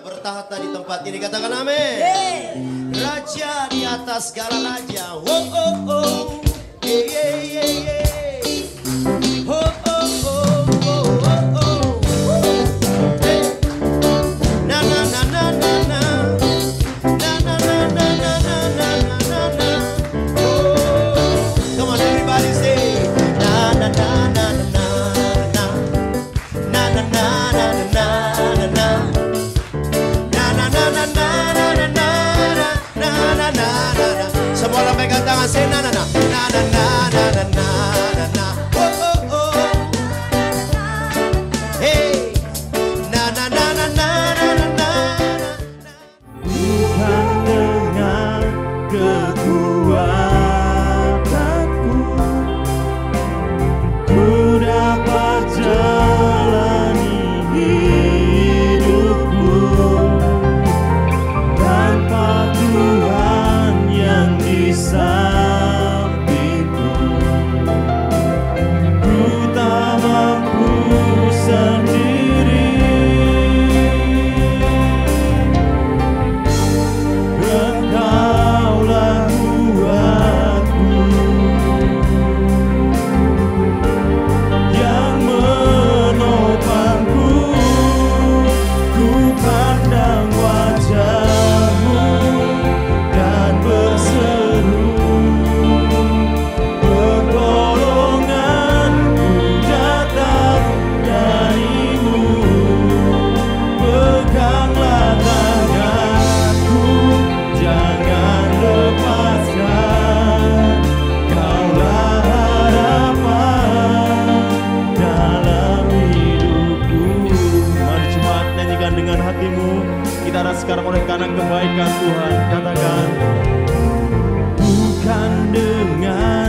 bertahta di tempat ini, katakan amin. Raja di atas segala raja. Oh oh oh, yeah yeah yeah yeah. Oh oh oh oh oh oh. Hey. Na na na na na na. Na na na na na na na na na. Oh, come on everybody say na na na na na na na na na na na na na. Semua orang pegang tangan, say na na na na na na na na na na. Oh oh oh. Hey, na na na na na na na na. Bukan dengan kekuatanku ku dapat jalani hidupku tanpa Tuhan yang di sampingku. Ku tak mampu sendiri. Engkaulah kuatku yang menopangku. Ku pandang wajah-Mu dan berseru, pertolonganku datang dari-Mu. Peganglah tanganku, jangan lepaskan. Kaulah harapan dalam hidupku. Mari jemaat nyanyikan dengan hatimu. Kita rasakan oleh karena kebaikan Tuhan. Katakan, bukan dengan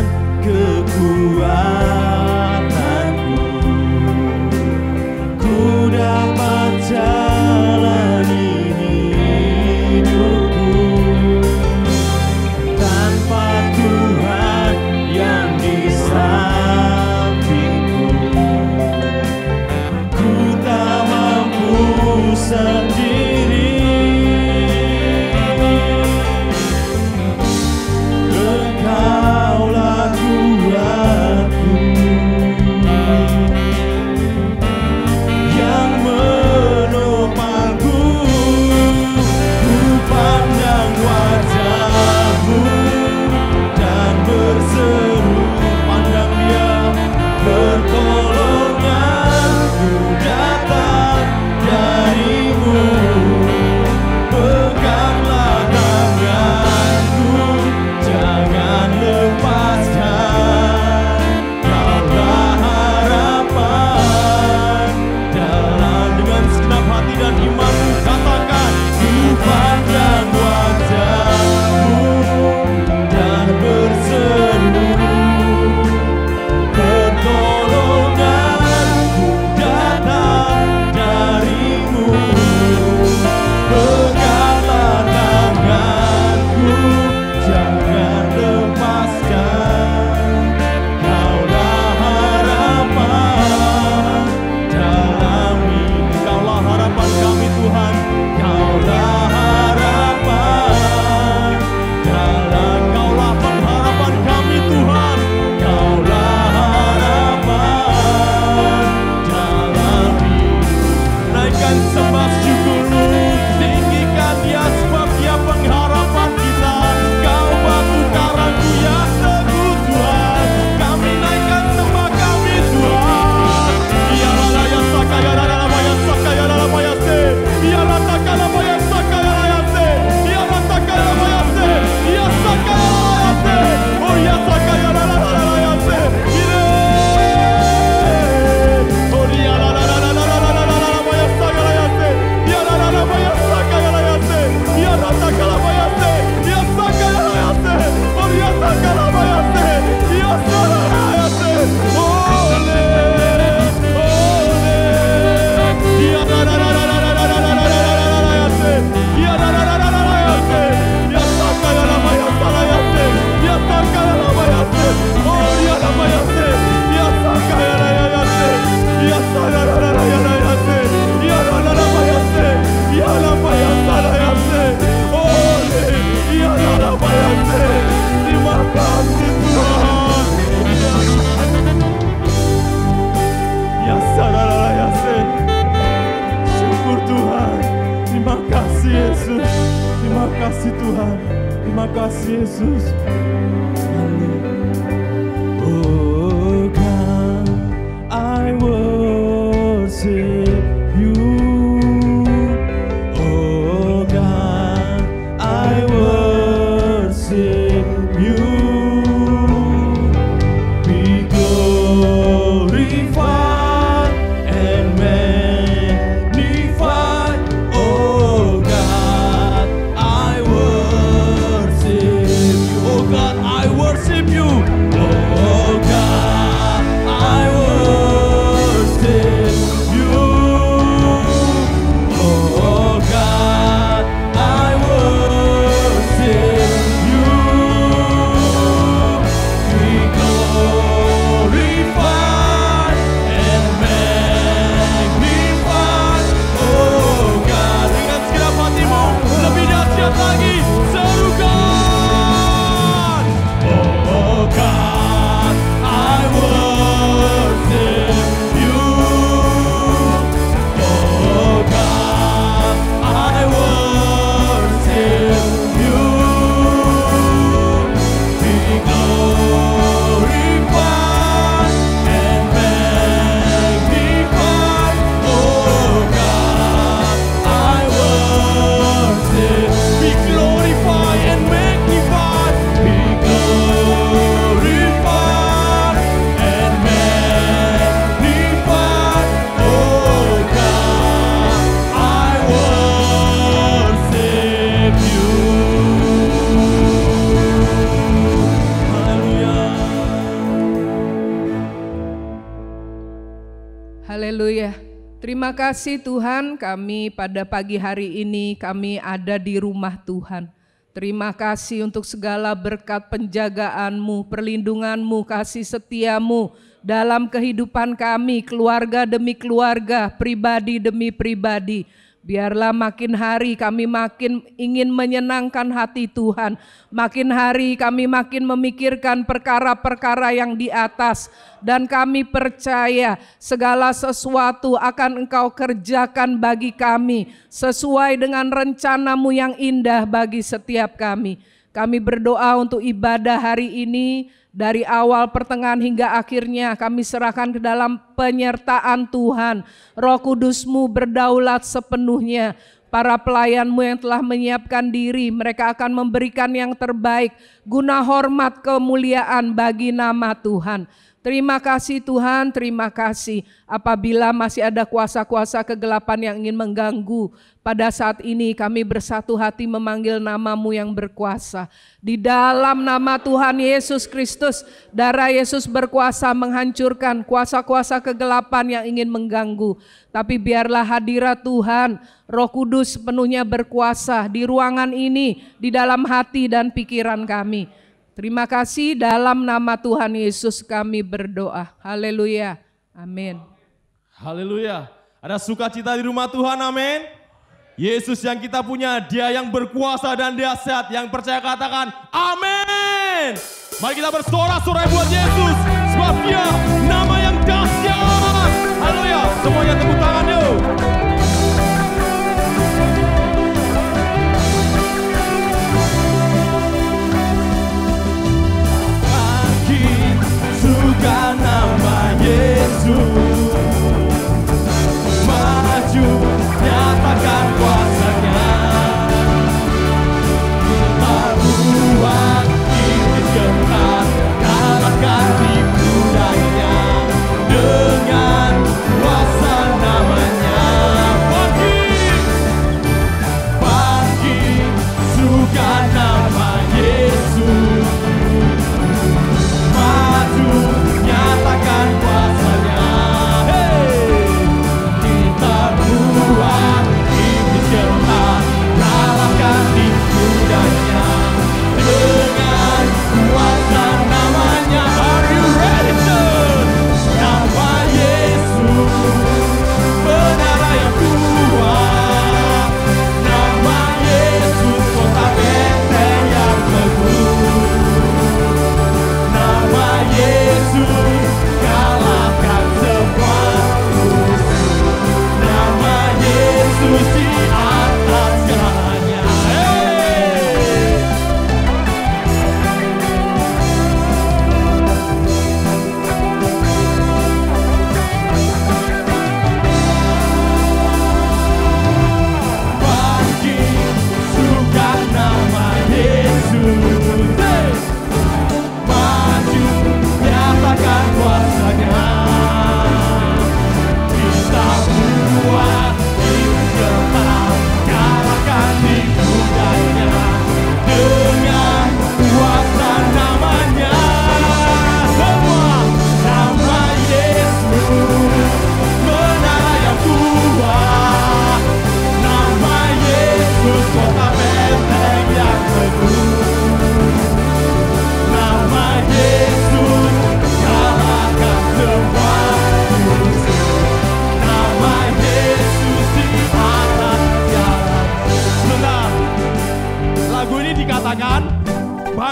kekuatanku ku dapat jalani hidupku tanpa Tuhan yang di sampingku. Ku tak mampu sendiri. Engkaulah kuatku yang menopangku. kasih Yesus. Terima kasih Tuhan. Terima kasih Yesus. Oh God, I worship you. Oh God, I worship you. Be glorified and magnified. Oh God, I worship you. Oh God, I worship you. Oh God, I worship you. Oh God, I worship you. Be glorified and magnified. Oh God, dengan segenap hatimu lebih dahsyat lagi, serukan. Oh God, I worship you. Oh God, I worship you. Be glorified and magnified. Oh God, I worship. Be glorified and magnified. Be glorified and magnified. Oh God, I worship you. Haleluya. Haleluya. Terima kasih Tuhan, kami pada pagi hari ini kami ada di rumah Tuhan. Terima kasih untuk segala berkat penjagaan-Mu, perlindungan-Mu, kasih setia-Mu dalam kehidupan kami, keluarga demi keluarga, pribadi demi pribadi. Biarlah makin hari kami makin ingin menyenangkan hati Tuhan. Makin hari kami makin memikirkan perkara-perkara yang di atas. Dan kami percaya segala sesuatu akan Engkau kerjakan bagi kami. Sesuai dengan rencana-Mu yang indah bagi setiap kami. Kami berdoa untuk ibadah hari ini. Dari awal, pertengahan hingga akhirnya kami serahkan ke dalam penyertaan Tuhan. Roh Kudus-Mu berdaulat sepenuhnya. Para pelayan-Mu yang telah menyiapkan diri, mereka akan memberikan yang terbaik. Guna hormat kemuliaan bagi nama Tuhan. Terima kasih Tuhan, terima kasih. Apabila masih ada kuasa-kuasa kegelapan yang ingin mengganggu, pada saat ini kami bersatu hati memanggil nama-Mu yang berkuasa. Di dalam nama Tuhan Yesus Kristus, darah Yesus berkuasa menghancurkan kuasa-kuasa kegelapan yang ingin mengganggu. Tapi biarlah hadirat Tuhan, Roh Kudus sepenuhnya berkuasa di ruangan ini, di dalam hati dan pikiran kami. Terima kasih, dalam nama Tuhan Yesus kami berdoa. Haleluya. Amin. Haleluya. Ada sukacita di rumah Tuhan, amin. Yesus yang kita punya, Dia yang berkuasa dan dahsyat. Yang percaya katakan amin. Mari kita bersorak-sorai buat Yesus, sebab Dia nama yang dahsyat. Haleluya. Semuanya tepuk tangan yuk. Suka nama Yesus, maju nyatakan kuasa-Nya, membuat ini gentar, kalahkan tipu dayanya.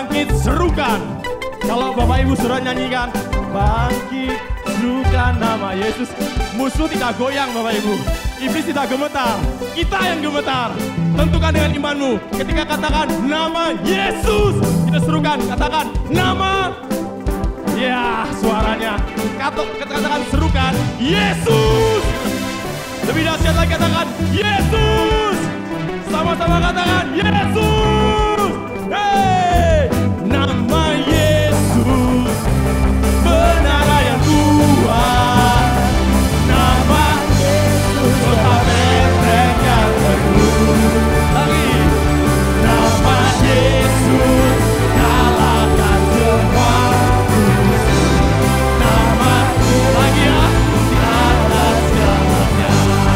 bangkit serukan. Kalau Bapak Ibu sudah nyanyikan, bangkit serukan nama Yesus, musuh tidak goyang Bapak Ibu, iblis tidak gemetar, kita yang gemetar. Tentukan dengan imanmu, ketika katakan nama Yesus, kita serukan, katakan nama, ya suaranya, katakan serukan, Yesus. Lebih dahsyat lagi katakan, Yesus. Sama-sama katakan, Yesus. Hey, nama Yesus, menara yang kuat. Nama Yesus, kota benteng yang teguh. Lagi, nama Yesus, kalahkan semua musuh. Nama lagi ya, di atas segalanya.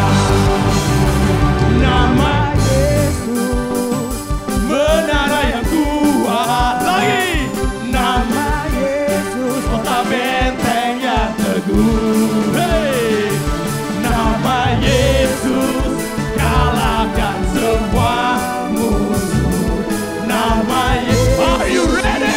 Nama menara yang kuat. Lagi, nama Yesus, kota benteng yang teguh. Hey, nama Yesus, kalahkan semua musuh. Nama Yesus, are you ready?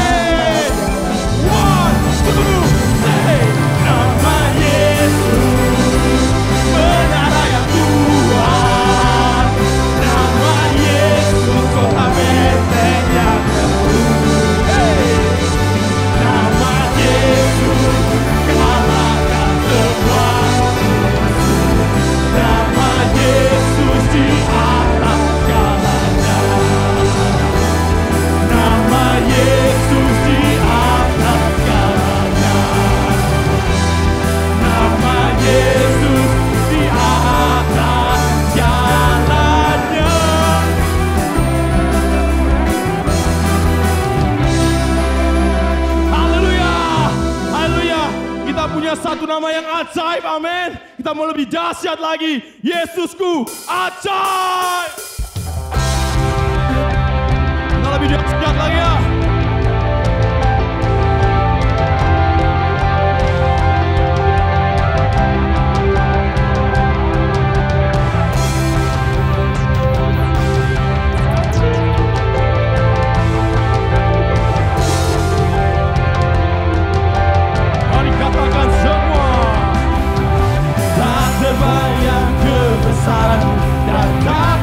1, 2, 3. Nama Yesus, menara yang kuat. Nama Yesus, kota benteng yang teguh. Hey, nama Yesus, kalahkan semua musuh. Nama Yesus di atas segalanya. Nama Yesus di atas segalanya. Nama Yesus di atas segalanya. Haleluya, haleluya. Kita punya satu nama yang ajaib, amin. Kita mau lebih dahsyat lagi. Yesusku ajaib. Kita lebih dahsyat lagi ya. Mari katakan semua. Tak terbayang kebesaran dan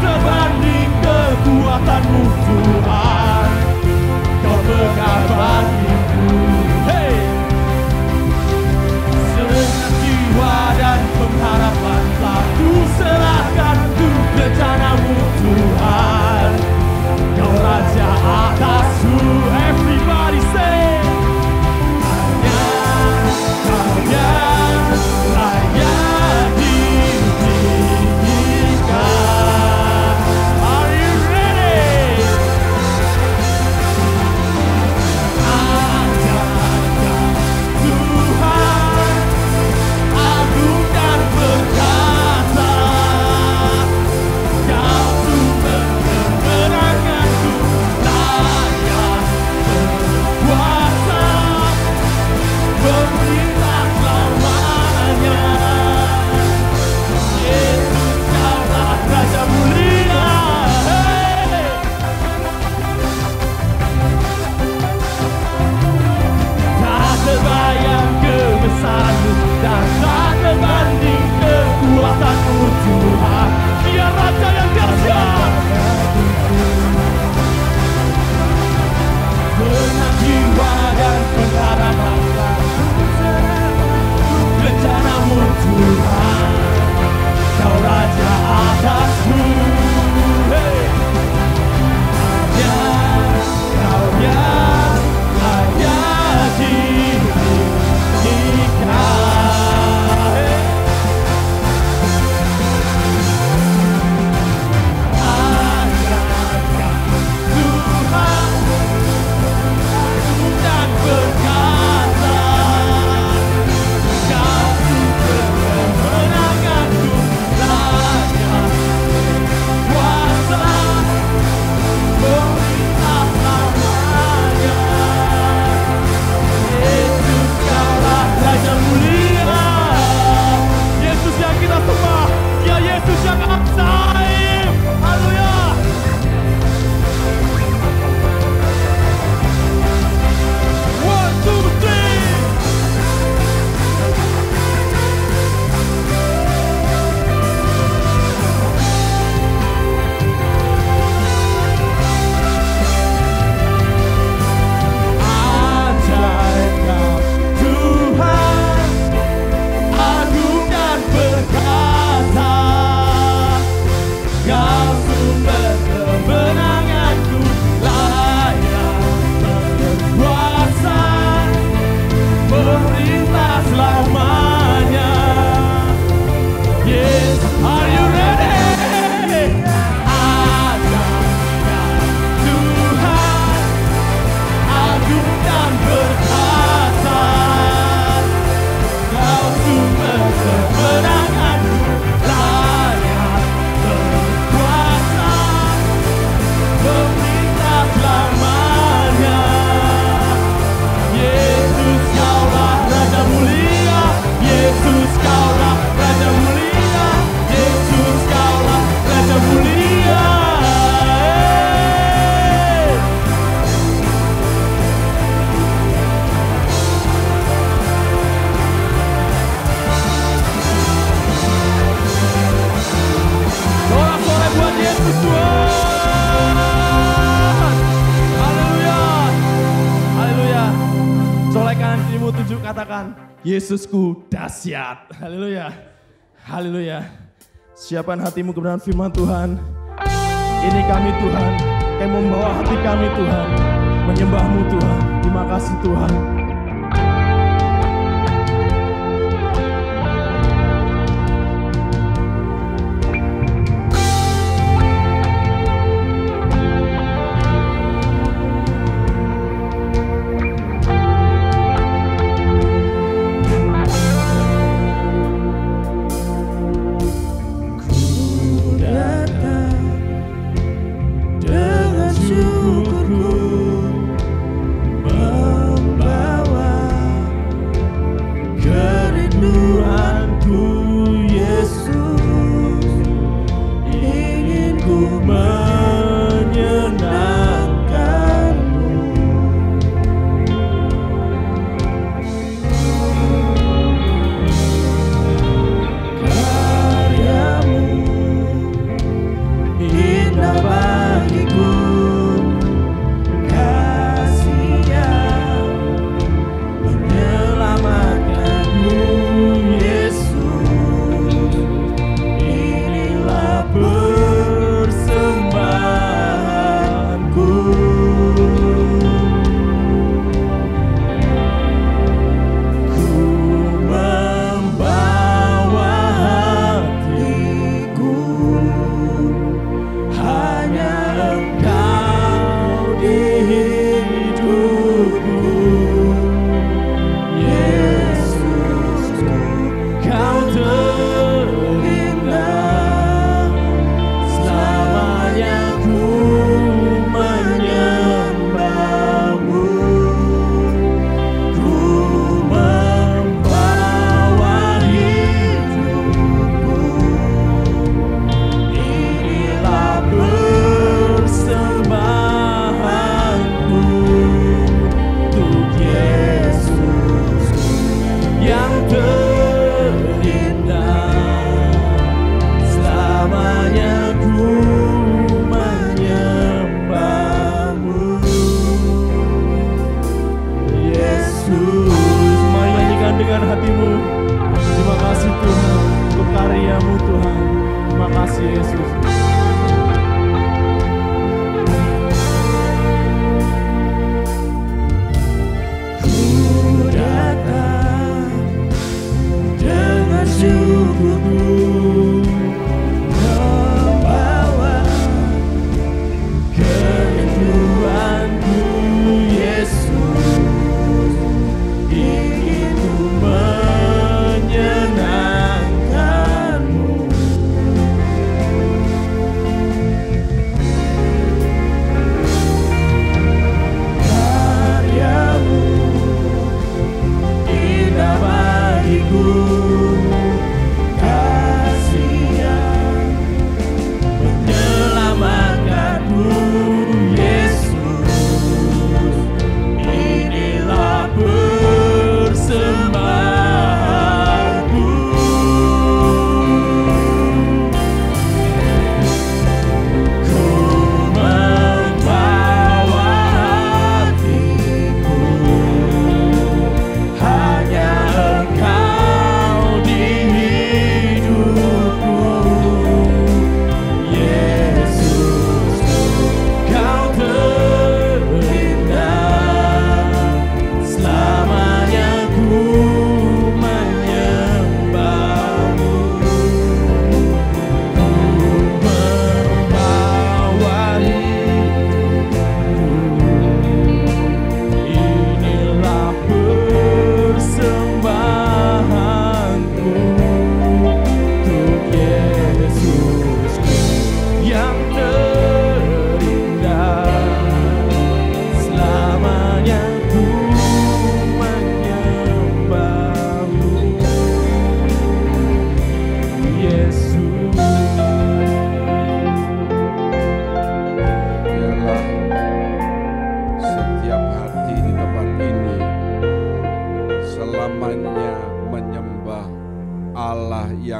sumber kemenanganku, layak berkuasa, perintah selamanya. Yes, are you ready? Katakan, Yesusku dahsyat. Haleluya. Haleluya. Siapkan hatimu kebenaran firman Tuhan. Ini kami Tuhan, kami membawa hati kami Tuhan, menyembah-Mu Tuhan. Terima kasih Tuhan. Bersembah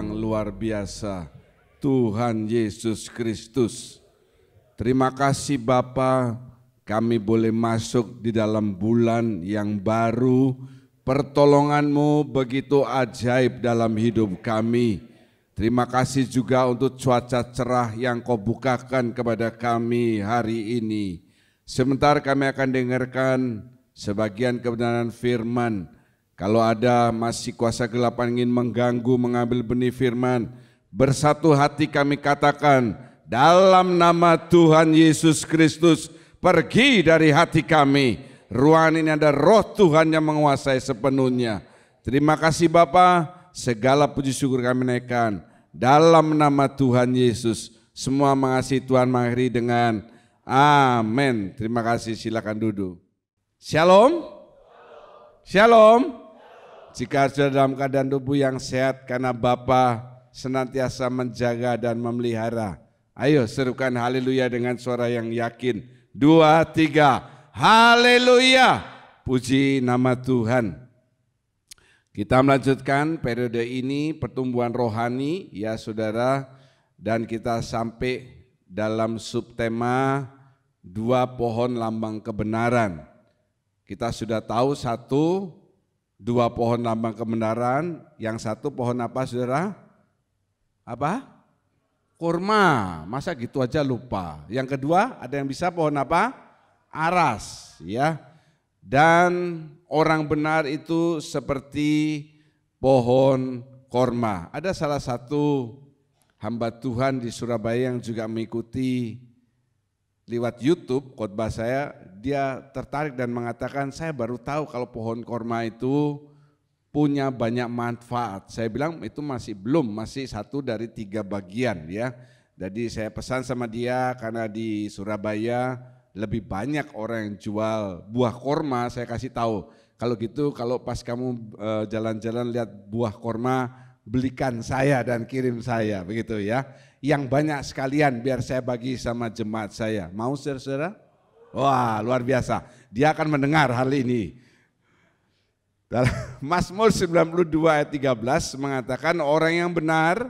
yang luar biasa, Tuhan Yesus Kristus. Terima kasih Bapa, kami boleh masuk di dalam bulan yang baru. Pertolongan-Mu begitu ajaib dalam hidup kami. Terima kasih juga untuk cuaca cerah yang Kau bukakan kepada kami hari ini. Sebentar kami akan dengarkan sebagian kebenaran firman. Kalau ada masih kuasa gelap ingin mengganggu, mengambil benih firman, bersatu hati kami katakan, dalam nama Tuhan Yesus Kristus, pergi dari hati kami. Ruangan ini ada roh Tuhan yang menguasai sepenuhnya. Terima kasih Bapa, segala puji syukur kami naikkan. Dalam nama Tuhan Yesus, semua mengasihi Tuhan mengakhiri dengan amin. Terima kasih, silakan duduk. Shalom. Shalom. Jika sudah dalam keadaan tubuh yang sehat karena Bapa senantiasa menjaga dan memelihara. Ayo serukan haleluya dengan suara yang yakin. 2, 3, haleluya. Puji nama Tuhan. Kita melanjutkan periode ini pertumbuhan rohani ya saudara. Dan kita sampai dalam subtema 2 pohon lambang kebenaran. Kita sudah tahu 2 pohon lambang kebenaran, yang satu pohon apa saudara? Apa? Kurma, masa gitu aja lupa. Yang kedua ada yang bisa pohon apa? Aras ya. Dan orang benar itu seperti pohon korma. Ada salah satu hamba Tuhan di Surabaya yang juga mengikuti lewat YouTube khotbah saya, dia tertarik dan mengatakan saya baru tahu kalau pohon korma itu punya banyak manfaat. Saya bilang itu masih belum, masih 1 dari 3 bagian ya. Jadi saya pesan sama dia karena di Surabaya lebih banyak orang yang jual buah korma, saya kasih tahu. Kalau gitu kalau pas kamu jalan-jalan lihat buah korma, belikan saya dan kirim saya begitu ya. Yang banyak sekalian biar saya bagi sama jemaat saya. Mau saudara? Wah luar biasa, dia akan mendengar hal ini. Dalam Mazmur 92 ayat 13 mengatakan orang yang benar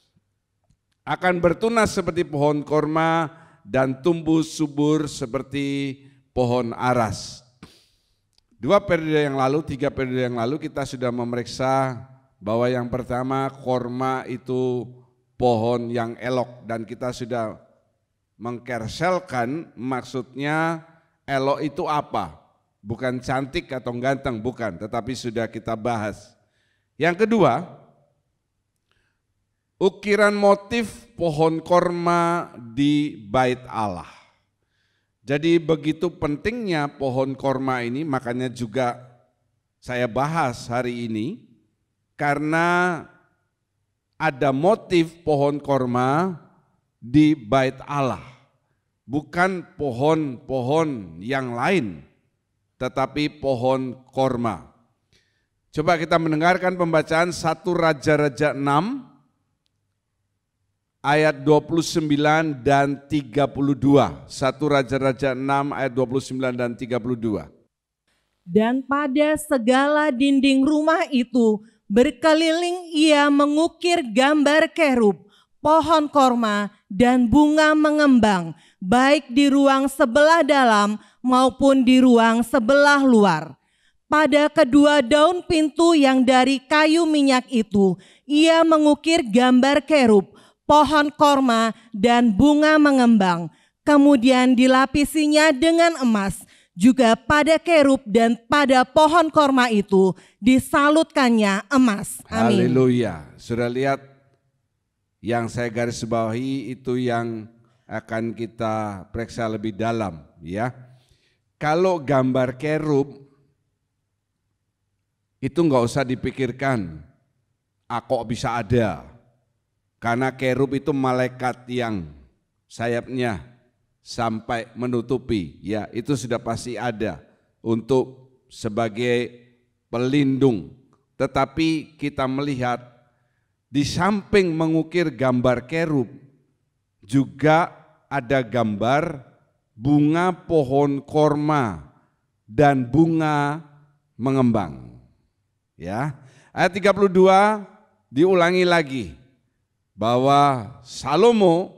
akan bertunas seperti pohon korma dan tumbuh subur seperti pohon aras. 2 periode yang lalu, 3 periode yang lalu kita sudah memeriksa bahwa yang pertama korma itu pohon yang elok dan kita sudah mengkerselkan maksudnya elok itu apa? Bukan cantik atau ganteng, bukan, tetapi sudah kita bahas. Yang kedua, ukiran motif pohon korma di bait Allah. Jadi begitu pentingnya pohon korma ini, makanya juga saya bahas hari ini, karena ada motif pohon korma di bait Allah, bukan pohon-pohon yang lain, tetapi pohon korma. Coba kita mendengarkan pembacaan 1 Raja-Raja 6 ayat 29 dan 32. 1 Raja-Raja 6 ayat 29 dan 32. Dan pada segala dinding rumah itu berkeliling ia mengukir gambar kerub, pohon korma dan bunga mengembang, baik di ruang sebelah dalam maupun di ruang sebelah luar. Pada kedua daun pintu yang dari kayu minyak itu, ia mengukir gambar kerub, pohon korma dan bunga mengembang. Kemudian dilapisinya dengan emas. Juga pada kerub dan pada pohon korma itu disalutkannya emas. Amin. Haleluya. Sudah lihat yang saya garis bawahi itu yang akan kita periksa lebih dalam ya. Kalau gambar kerub itu enggak usah dipikirkan, kok bisa ada. Karena kerub itu malaikat yang sayapnya sampai menutupi, ya itu sudah pasti ada untuk sebagai pelindung. Tetapi kita melihat di samping mengukir gambar kerub juga ada gambar bunga pohon korma dan bunga mengembang. Ya, ayat 32 diulangi lagi. bahwa Salomo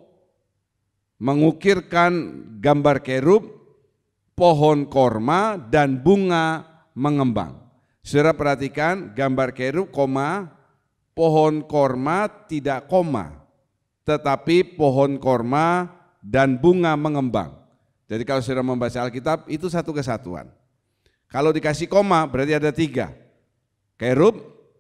mengukirkan gambar kerub, pohon korma, dan bunga mengembang. Saudara perhatikan gambar kerub, koma, pohon korma tidak koma, tetapi pohon korma dan bunga mengembang. Jadi kalau saudara membaca Alkitab itu satu kesatuan. Kalau dikasih koma berarti ada 3. Kerub,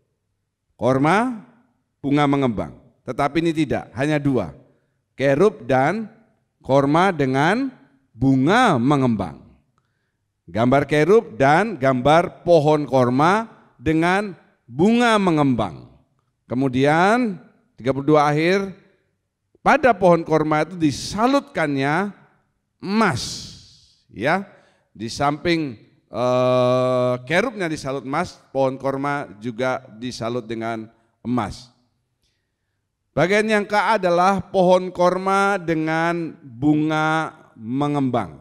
korma, bunga mengembang. Tetapi ini tidak, hanya 2. Kerub dan korma dengan bunga mengembang. Gambar kerub dan gambar pohon korma dengan bunga mengembang. Kemudian 32 akhir, pada pohon korma itu disalutkannya emas, ya. Di samping kerubnya disalut emas, pohon korma juga disalut dengan emas. Bagian yang ke adalah pohon korma dengan bunga mengembang.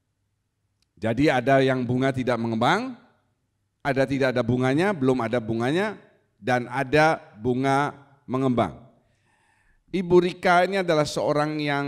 Jadi ada yang bunga tidak mengembang, ada tidak ada bunganya, belum ada bunganya, dan ada bunga mengembang. Ibu Rika ini adalah seorang yang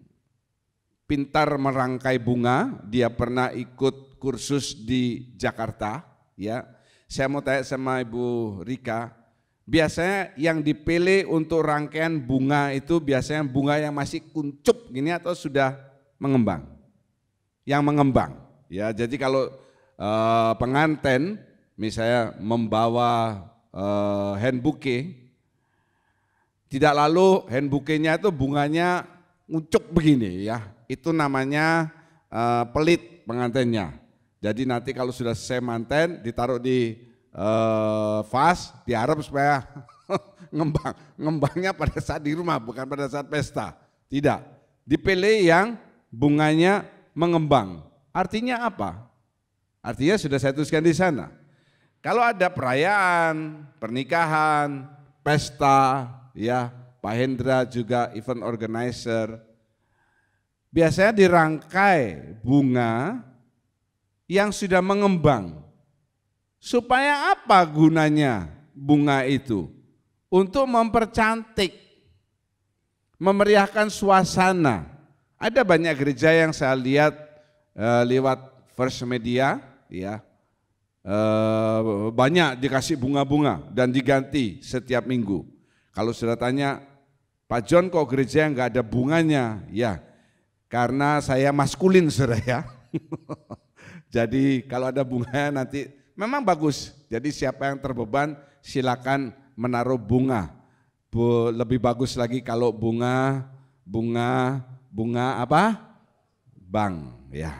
pintar merangkai bunga. Dia pernah ikut kursus di Jakarta, ya. Saya mau tanya sama Ibu Rika, biasanya yang dipilih untuk rangkaian bunga itu biasanya bunga yang masih kuncup gini atau sudah mengembang? Yang mengembang, ya. Jadi kalau pengantin misalnya membawa hand bouquet, tidak lalu hand bouquetnya itu bunganya ngucuk begini, ya. Itu namanya pelit pengantinnya. Jadi nanti kalau sudah selesai manten ditaruh di vas, diharap supaya ngembangnya pada saat di rumah, bukan pada saat pesta. Tidak, dipilih yang bunganya mengembang. Artinya apa? Artinya sudah saya tuliskan di sana. Kalau ada perayaan, pernikahan, pesta, ya, Pak Hendra juga event organizer, biasanya dirangkai bunga yang sudah mengembang. Supaya apa gunanya bunga itu? Untuk mempercantik, memeriahkan suasana. Ada banyak gereja yang saya lihat lewat First Media, ya, banyak dikasih bunga-bunga dan diganti setiap minggu. Kalau sudah tanya, Pak John kok gereja yang nggak ada bunganya? Ya, karena saya maskulin, saudara, ya. Jadi kalau ada bunganya nanti memang bagus. Jadi siapa yang terbeban silakan menaruh bunga. Lebih bagus lagi kalau bunga apa? Bang, ya.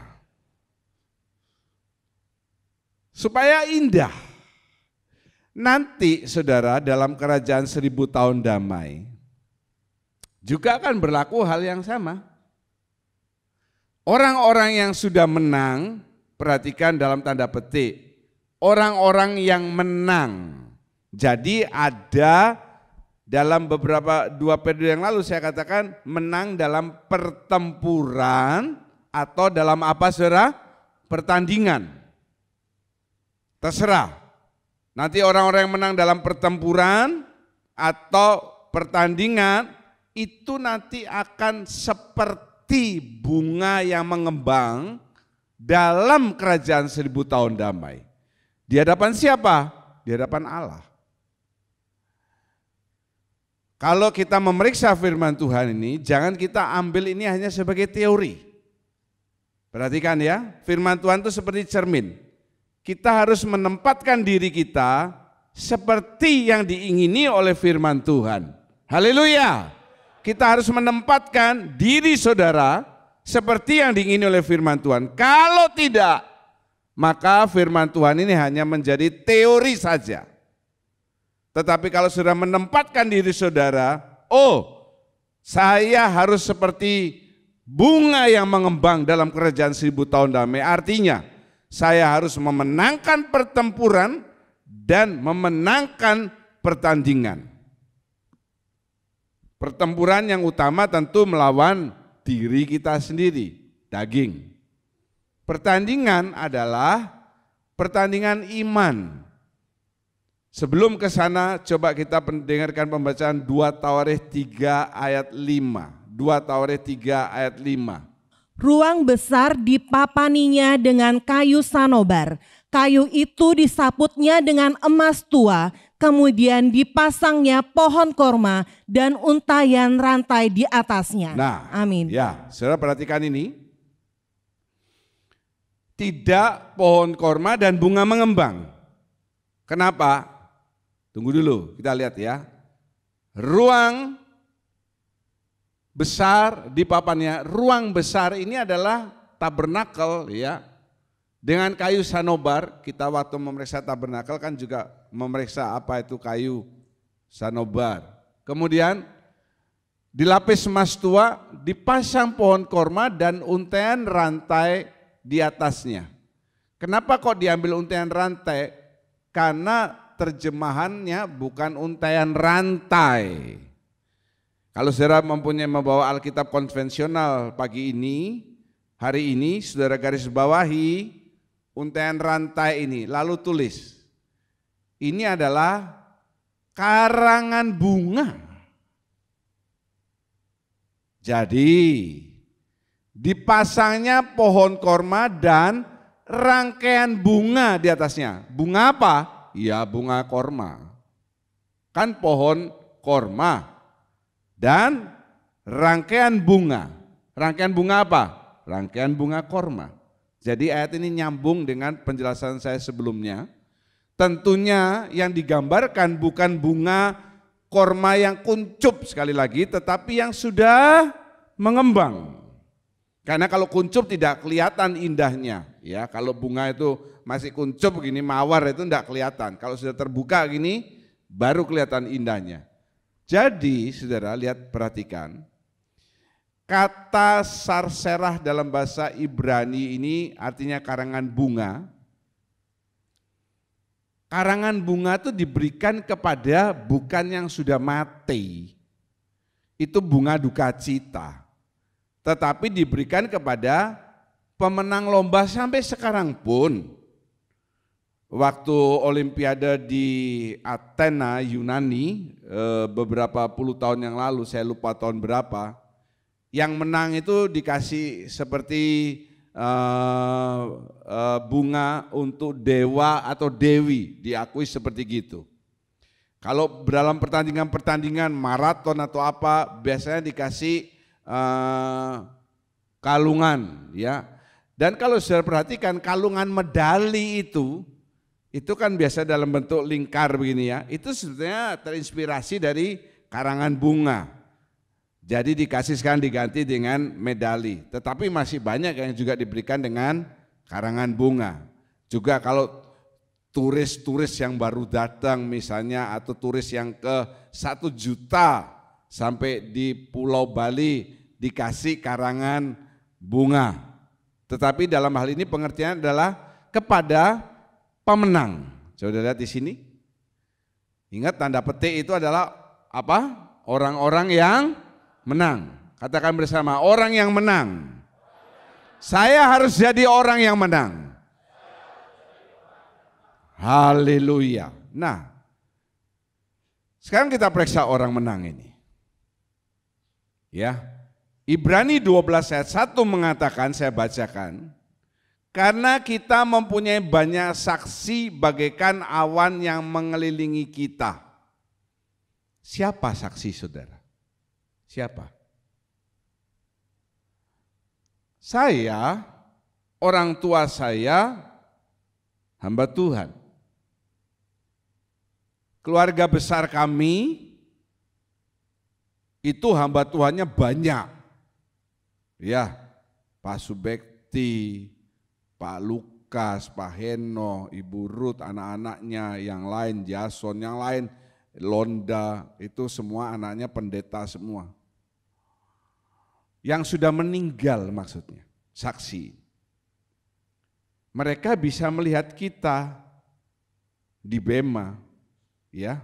Supaya indah. Nanti saudara dalam kerajaan 1000 tahun damai juga akan berlaku hal yang sama. Orang-orang yang sudah menang, perhatikan dalam tanda petik, orang-orang yang menang. Jadi ada dalam beberapa 2 periode yang lalu saya katakan menang dalam pertempuran atau dalam apa, saudara? Pertandingan. Terserah. Nanti orang-orang yang menang dalam pertempuran atau pertandingan itu nanti akan seperti bunga yang mengembang dalam kerajaan 1000 tahun damai. Di hadapan siapa? Di hadapan Allah. Kalau kita memeriksa firman Tuhan ini, jangan kita ambil ini hanya sebagai teori. Perhatikan ya, firman Tuhan itu seperti cermin. Kita harus menempatkan diri kita seperti yang diingini oleh firman Tuhan. Haleluya. Kita harus menempatkan diri saudara seperti yang diingini oleh firman Tuhan. Kalau tidak, maka firman Tuhan ini hanya menjadi teori saja. Tetapi kalau sudah menempatkan diri saudara, oh, saya harus seperti bunga yang mengembang dalam kerajaan 1000 tahun damai. Artinya, saya harus memenangkan pertempuran dan memenangkan pertandingan. Pertempuran yang utama tentu melawan diri kita sendiri, daging. Pertandingan adalah pertandingan iman. Sebelum ke sana, coba kita dengarkan pembacaan 2 Tawarikh 3 ayat 5. 2 Tawarikh 3 ayat 5. Ruang besar dipapaninya dengan kayu sanobar. Kayu itu disaputnya dengan emas tua, kemudian dipasangnya pohon korma dan untayan rantai di atasnya. Nah, amin. Ya, saudara perhatikan ini. Tidak pohon korma dan bunga mengembang. Kenapa? Tunggu dulu, kita lihat ya. Ruang besar di papannya, ruang besar ini adalah tabernakel ya. Dengan kayu sanobar, kita waktu memeriksa tabernakel kan juga memeriksa apa itu kayu sanobar. Kemudian dilapis emas tua, dipasang pohon korma dan untaian rantai di atasnya. Kenapa kok diambil untaian rantai? Karena terjemahannya bukan untaian rantai. Kalau saudara membawa Alkitab konvensional pagi ini, hari ini saudara garis bawahi untaian rantai ini, lalu tulis, ini adalah karangan bunga. Jadi dipasangnya pohon korma dan rangkaian bunga di atasnya. Bunga apa? Ya bunga korma. Kan pohon korma dan rangkaian bunga. Rangkaian bunga apa? Rangkaian bunga korma. Jadi ayat ini nyambung dengan penjelasan saya sebelumnya. Tentunya yang digambarkan bukan bunga korma yang kuncup sekali lagi, tetapi yang sudah mengembang. Karena kalau kuncup tidak kelihatan indahnya, ya. Kalau bunga itu masih kuncup gini, mawar itu tidak kelihatan. Kalau sudah terbuka gini, baru kelihatan indahnya. Jadi, saudara lihat, perhatikan, kata sarserah dalam bahasa Ibrani ini artinya karangan bunga. Karangan bunga itu diberikan kepada bukan yang sudah mati, itu bunga duka cita. Tetapi diberikan kepada pemenang lomba sampai sekarang pun. Waktu Olimpiade di Athena, Yunani, beberapa puluh tahun yang lalu, saya lupa tahun berapa, yang menang itu dikasih seperti bunga untuk dewa atau dewi, diakui seperti gitu. Kalau dalam pertandingan maraton atau apa, biasanya dikasih kalungan ya. Dan kalau sudah perhatikan kalungan medali itu kan biasa dalam bentuk lingkar begini ya. Itu sebetulnya terinspirasi dari karangan bunga. Jadi dikasihkan diganti dengan medali. Tetapi masih banyak yang juga diberikan dengan karangan bunga. Juga kalau turis-turis yang baru datang misalnya, atau turis yang ke 1 juta sampai di Pulau Bali, dikasih karangan bunga. Tetapi dalam hal ini pengertian adalah kepada pemenang. Coba lihat di sini. Ingat tanda petik itu adalah apa? Orang-orang yang menang. Katakan bersama, orang yang menang. Saya harus jadi orang yang menang. Haleluya. Nah, sekarang kita periksa orang menang ini. Ya. Ibrani 12 ayat 1 mengatakan, saya bacakan, karena kita mempunyai banyak saksi bagaikan awan yang mengelilingi kita. Siapa saksi saudara? Siapa? Saya, orang tua saya, hamba Tuhan. Keluarga besar kami, itu hamba Tuhannya banyak. Ya, Pak Subekti, Pak Lukas, Pak Heno, Ibu Ruth, anak-anaknya, yang lain Jason, yang lain Londa, itu semua anaknya pendeta semua. Yang sudah meninggal maksudnya, saksi. Mereka bisa melihat kita di Bema, ya.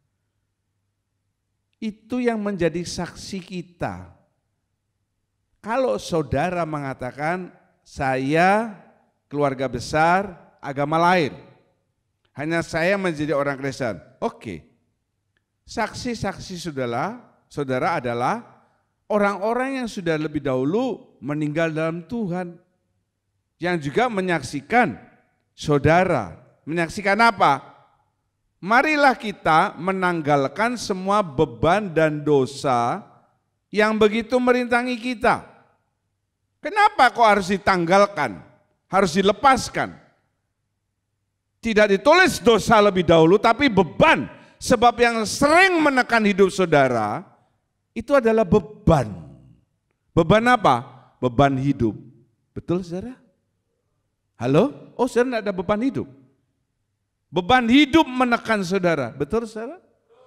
Itu yang menjadi saksi kita. Kalau saudara mengatakan, saya keluarga besar agama lain, hanya saya menjadi orang Kristen. Oke. Saksi-saksi saudara adalah orang-orang yang sudah lebih dahulu meninggal dalam Tuhan. Yang juga menyaksikan saudara. Menyaksikan apa? Marilah kita menanggalkan semua beban dan dosa yang begitu merintangi kita. Kenapa kok harus ditanggalkan? Harus dilepaskan? Tidak ditulis dosa lebih dahulu, tapi beban. Sebab yang sering menekan hidup saudara, itu adalah beban. Beban apa? Beban hidup. Betul saudara? Halo? Oh saudara tidak ada beban hidup? Beban hidup menekan saudara. Betul saudara?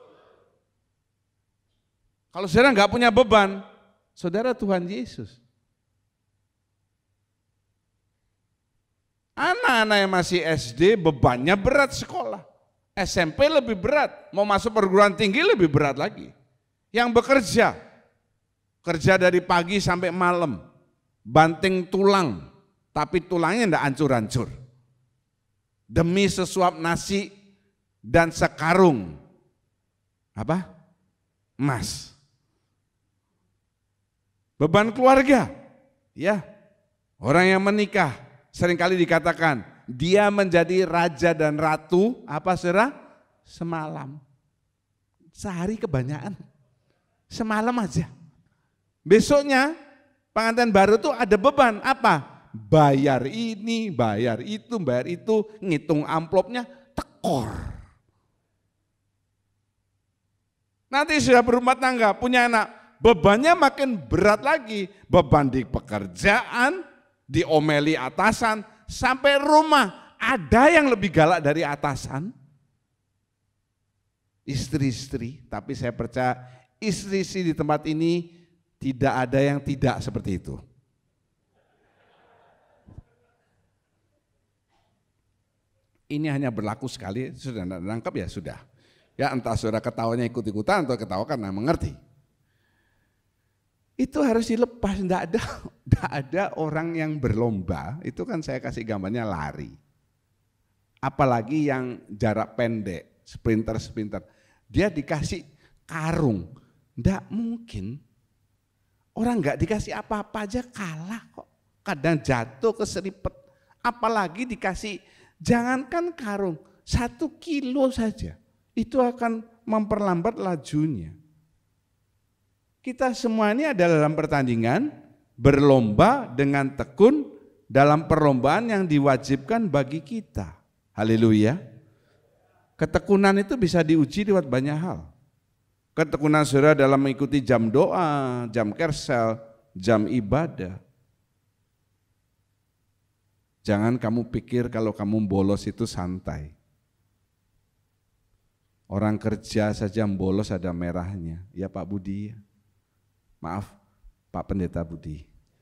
Kalau saudara nggak punya beban, saudara Tuhan Yesus. Anak-anak yang masih SD bebannya berat sekolah. SMP lebih berat, mau masuk perguruan tinggi lebih berat lagi. Yang bekerja, kerja dari pagi sampai malam, banting tulang, tapi tulangnya tidak hancur-hancur. Demi sesuap nasi dan sekarung apa? Emas. Beban keluarga, ya. Orang yang menikah seringkali dikatakan dia menjadi raja dan ratu apa saudara? Semalam. Sehari kebanyakan. Semalam aja. Besoknya pengantin baru tuh ada beban apa? Bayar ini, bayar itu, ngitung amplopnya tekor. Nanti sudah berumah tangga, punya anak, bebannya makin berat lagi. Beban di pekerjaan, diomeli atasan, sampai rumah. Ada yang lebih galak dari atasan? Istri-istri, tapi saya percaya istri-istri di tempat ini tidak ada yang tidak seperti itu. Ini hanya berlaku sekali, sudah tidak nangkep ya sudah. Ya entah saudara ketawanya ikut-ikutan atau ketawa karena mengerti. Itu harus dilepas, tidak ada orang yang berlomba, itu kan saya kasih gambarnya lari. Apalagi yang jarak pendek, sprinter, dia dikasih karung, tidak mungkin. Orang nggak dikasih apa-apa aja kalah kok, kadang jatuh keseripet, apalagi dikasih, jangankan karung, 1 kilo saja, itu akan memperlambat lajunya. Kita semua ini adalah dalam pertandingan, berlomba dengan tekun dalam perlombaan yang diwajibkan bagi kita. Haleluya. Ketekunan itu bisa diuji lewat banyak hal. Ketekunan saudara dalam mengikuti jam doa, jam kersel, jam ibadah. Jangan kamu pikir kalau kamu bolos itu santai. Orang kerja saja bolos ada merahnya. Ya Pak Budi, maaf Pak Pendeta Budi.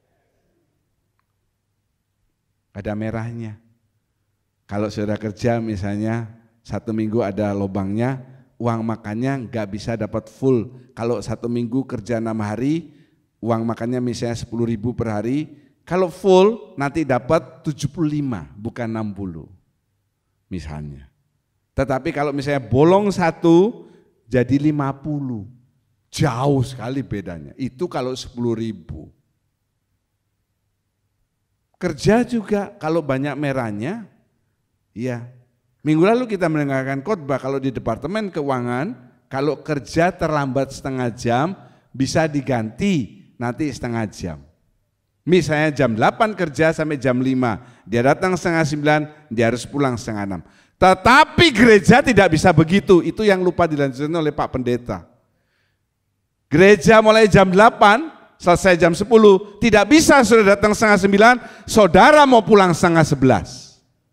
Ada merahnya. Kalau saudara kerja misalnya 1 minggu ada lobangnya, uang makannya nggak bisa dapat full. Kalau 1 minggu kerja 6 hari, uang makannya misalnya 10.000 per hari, kalau full nanti dapat 75 bukan 60 misalnya. Tetapi kalau misalnya bolong 1 jadi 50, jauh sekali bedanya. Itu kalau 10.000. Kerja juga kalau banyak merahnya, ya. Minggu lalu kita mendengarkan khotbah kalau di Departemen Keuangan, kalau kerja terlambat setengah jam bisa diganti nanti setengah jam. Misalnya jam 8 kerja sampai jam 5, dia datang setengah 9, dia harus pulang setengah 6. Tetapi gereja tidak bisa begitu, itu yang lupa dilanjutkan oleh Pak Pendeta. Gereja mulai jam 8, selesai jam 10, tidak bisa sudah datang setengah 9, saudara mau pulang setengah 11.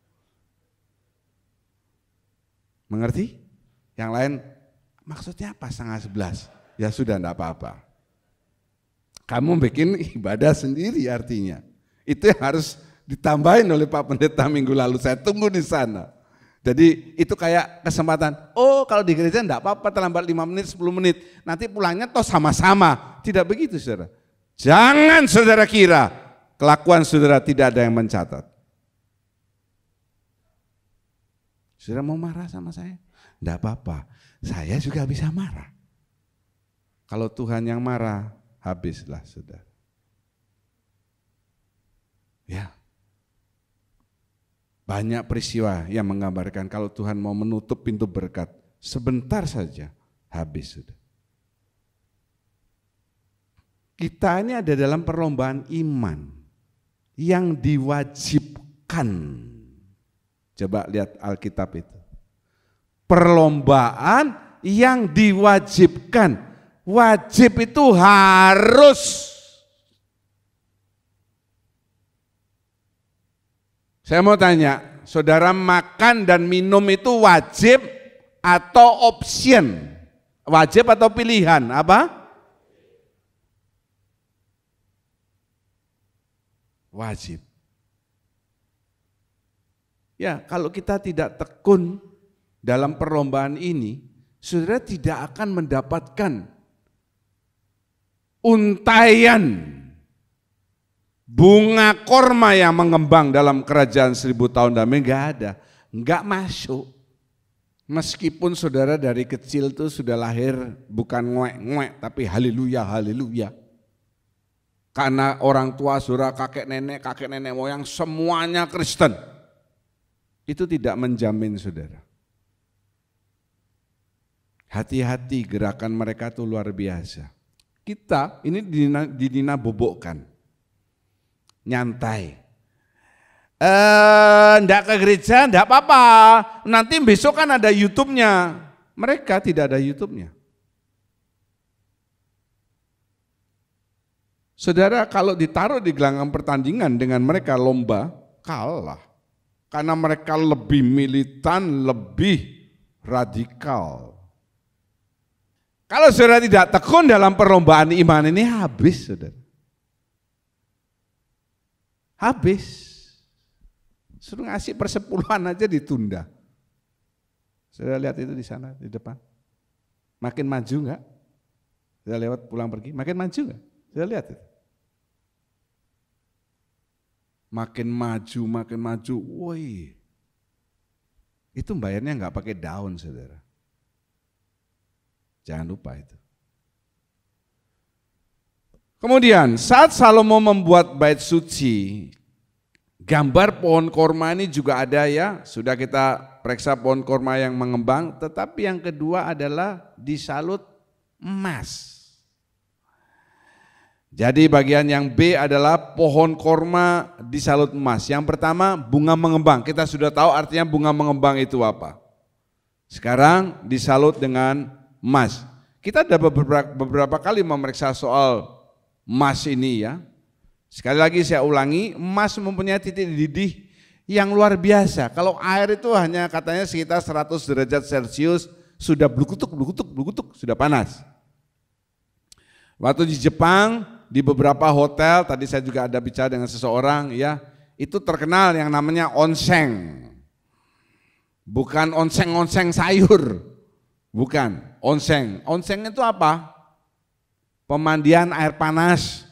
Mengerti? Yang lain, maksudnya apa setengah 11? Ya sudah, enggak apa-apa. Kamu bikin ibadah sendiri artinya. Itu yang harus ditambahin oleh Pak Pendeta minggu lalu, saya tunggu di sana. Jadi itu kayak kesempatan, oh kalau di gereja enggak apa-apa terlambat 5 menit, 10 menit, nanti pulangnya toh sama-sama. Tidak begitu saudara. Jangan saudara kira kelakuan saudara tidak ada yang mencatat. Saudara mau marah sama saya? Enggak apa-apa, saya juga bisa marah. Kalau Tuhan yang marah, habislah saudara. Ya, banyak peristiwa yang menggambarkan kalau Tuhan mau menutup pintu berkat, sebentar saja habis sudah. Kita ini ada dalam perlombaan iman yang diwajibkan. Coba lihat Alkitab itu. Perlombaan yang diwajibkan. Wajib itu harus. Saya mau tanya, saudara makan dan minum itu wajib atau option? Wajib atau pilihan? Apa? Wajib. Ya, kalau kita tidak tekun dalam perlombaan ini, saudara tidak akan mendapatkan untayan bunga korma yang mengembang dalam kerajaan 1000 tahun damai. Enggak ada, enggak masuk. Meskipun saudara dari kecil tuh sudah lahir bukan nguek-nguek, tapi haleluya, haleluya. Karena orang tua, saudara, kakek nenek moyang semuanya Kristen. Itu tidak menjamin saudara. Hati-hati, gerakan mereka itu luar biasa. Kita ini dibobokkan, nyantai. Enggak ke gereja, enggak apa-apa. Nanti besok kan ada YouTube-nya. Mereka tidak ada YouTube-nya. Saudara, kalau ditaruh di gelanggang pertandingan dengan mereka lomba, kalah. Karena mereka lebih militan, lebih radikal. Kalau saudara tidak tekun dalam perlombaan iman ini, habis saudara. Habis. Suruh ngasih persepuluhan aja ditunda. Saudara lihat itu di sana, di depan. Makin maju enggak? Saudara lewat pulang pergi, makin maju enggak? Saudara lihat itu. Makin maju, woi. Itu bayarnya enggak pakai daun saudara. Jangan lupa itu. Kemudian saat Salomo membuat bait suci, gambar pohon korma ini juga ada ya, sudah kita periksa pohon korma yang mengembang, tetapi yang kedua adalah disalut emas. Jadi bagian yang B adalah pohon korma disalut emas. Yang pertama bunga mengembang, kita sudah tahu artinya bunga mengembang itu apa. Sekarang disalut dengan emas. Kita ada beberapa kali memeriksa soal emas ini ya. Sekali lagi saya ulangi, emas mempunyai titik didih yang luar biasa. Kalau air itu hanya katanya sekitar 100 derajat Celcius sudah blukutuk, sudah panas. Waktu di Jepang, di beberapa hotel, tadi saya juga ada bicara dengan seseorang ya, itu terkenal yang namanya onsen. Bukan onsen sayur, bukan, onsen. Onsen itu apa? Pemandian air panas.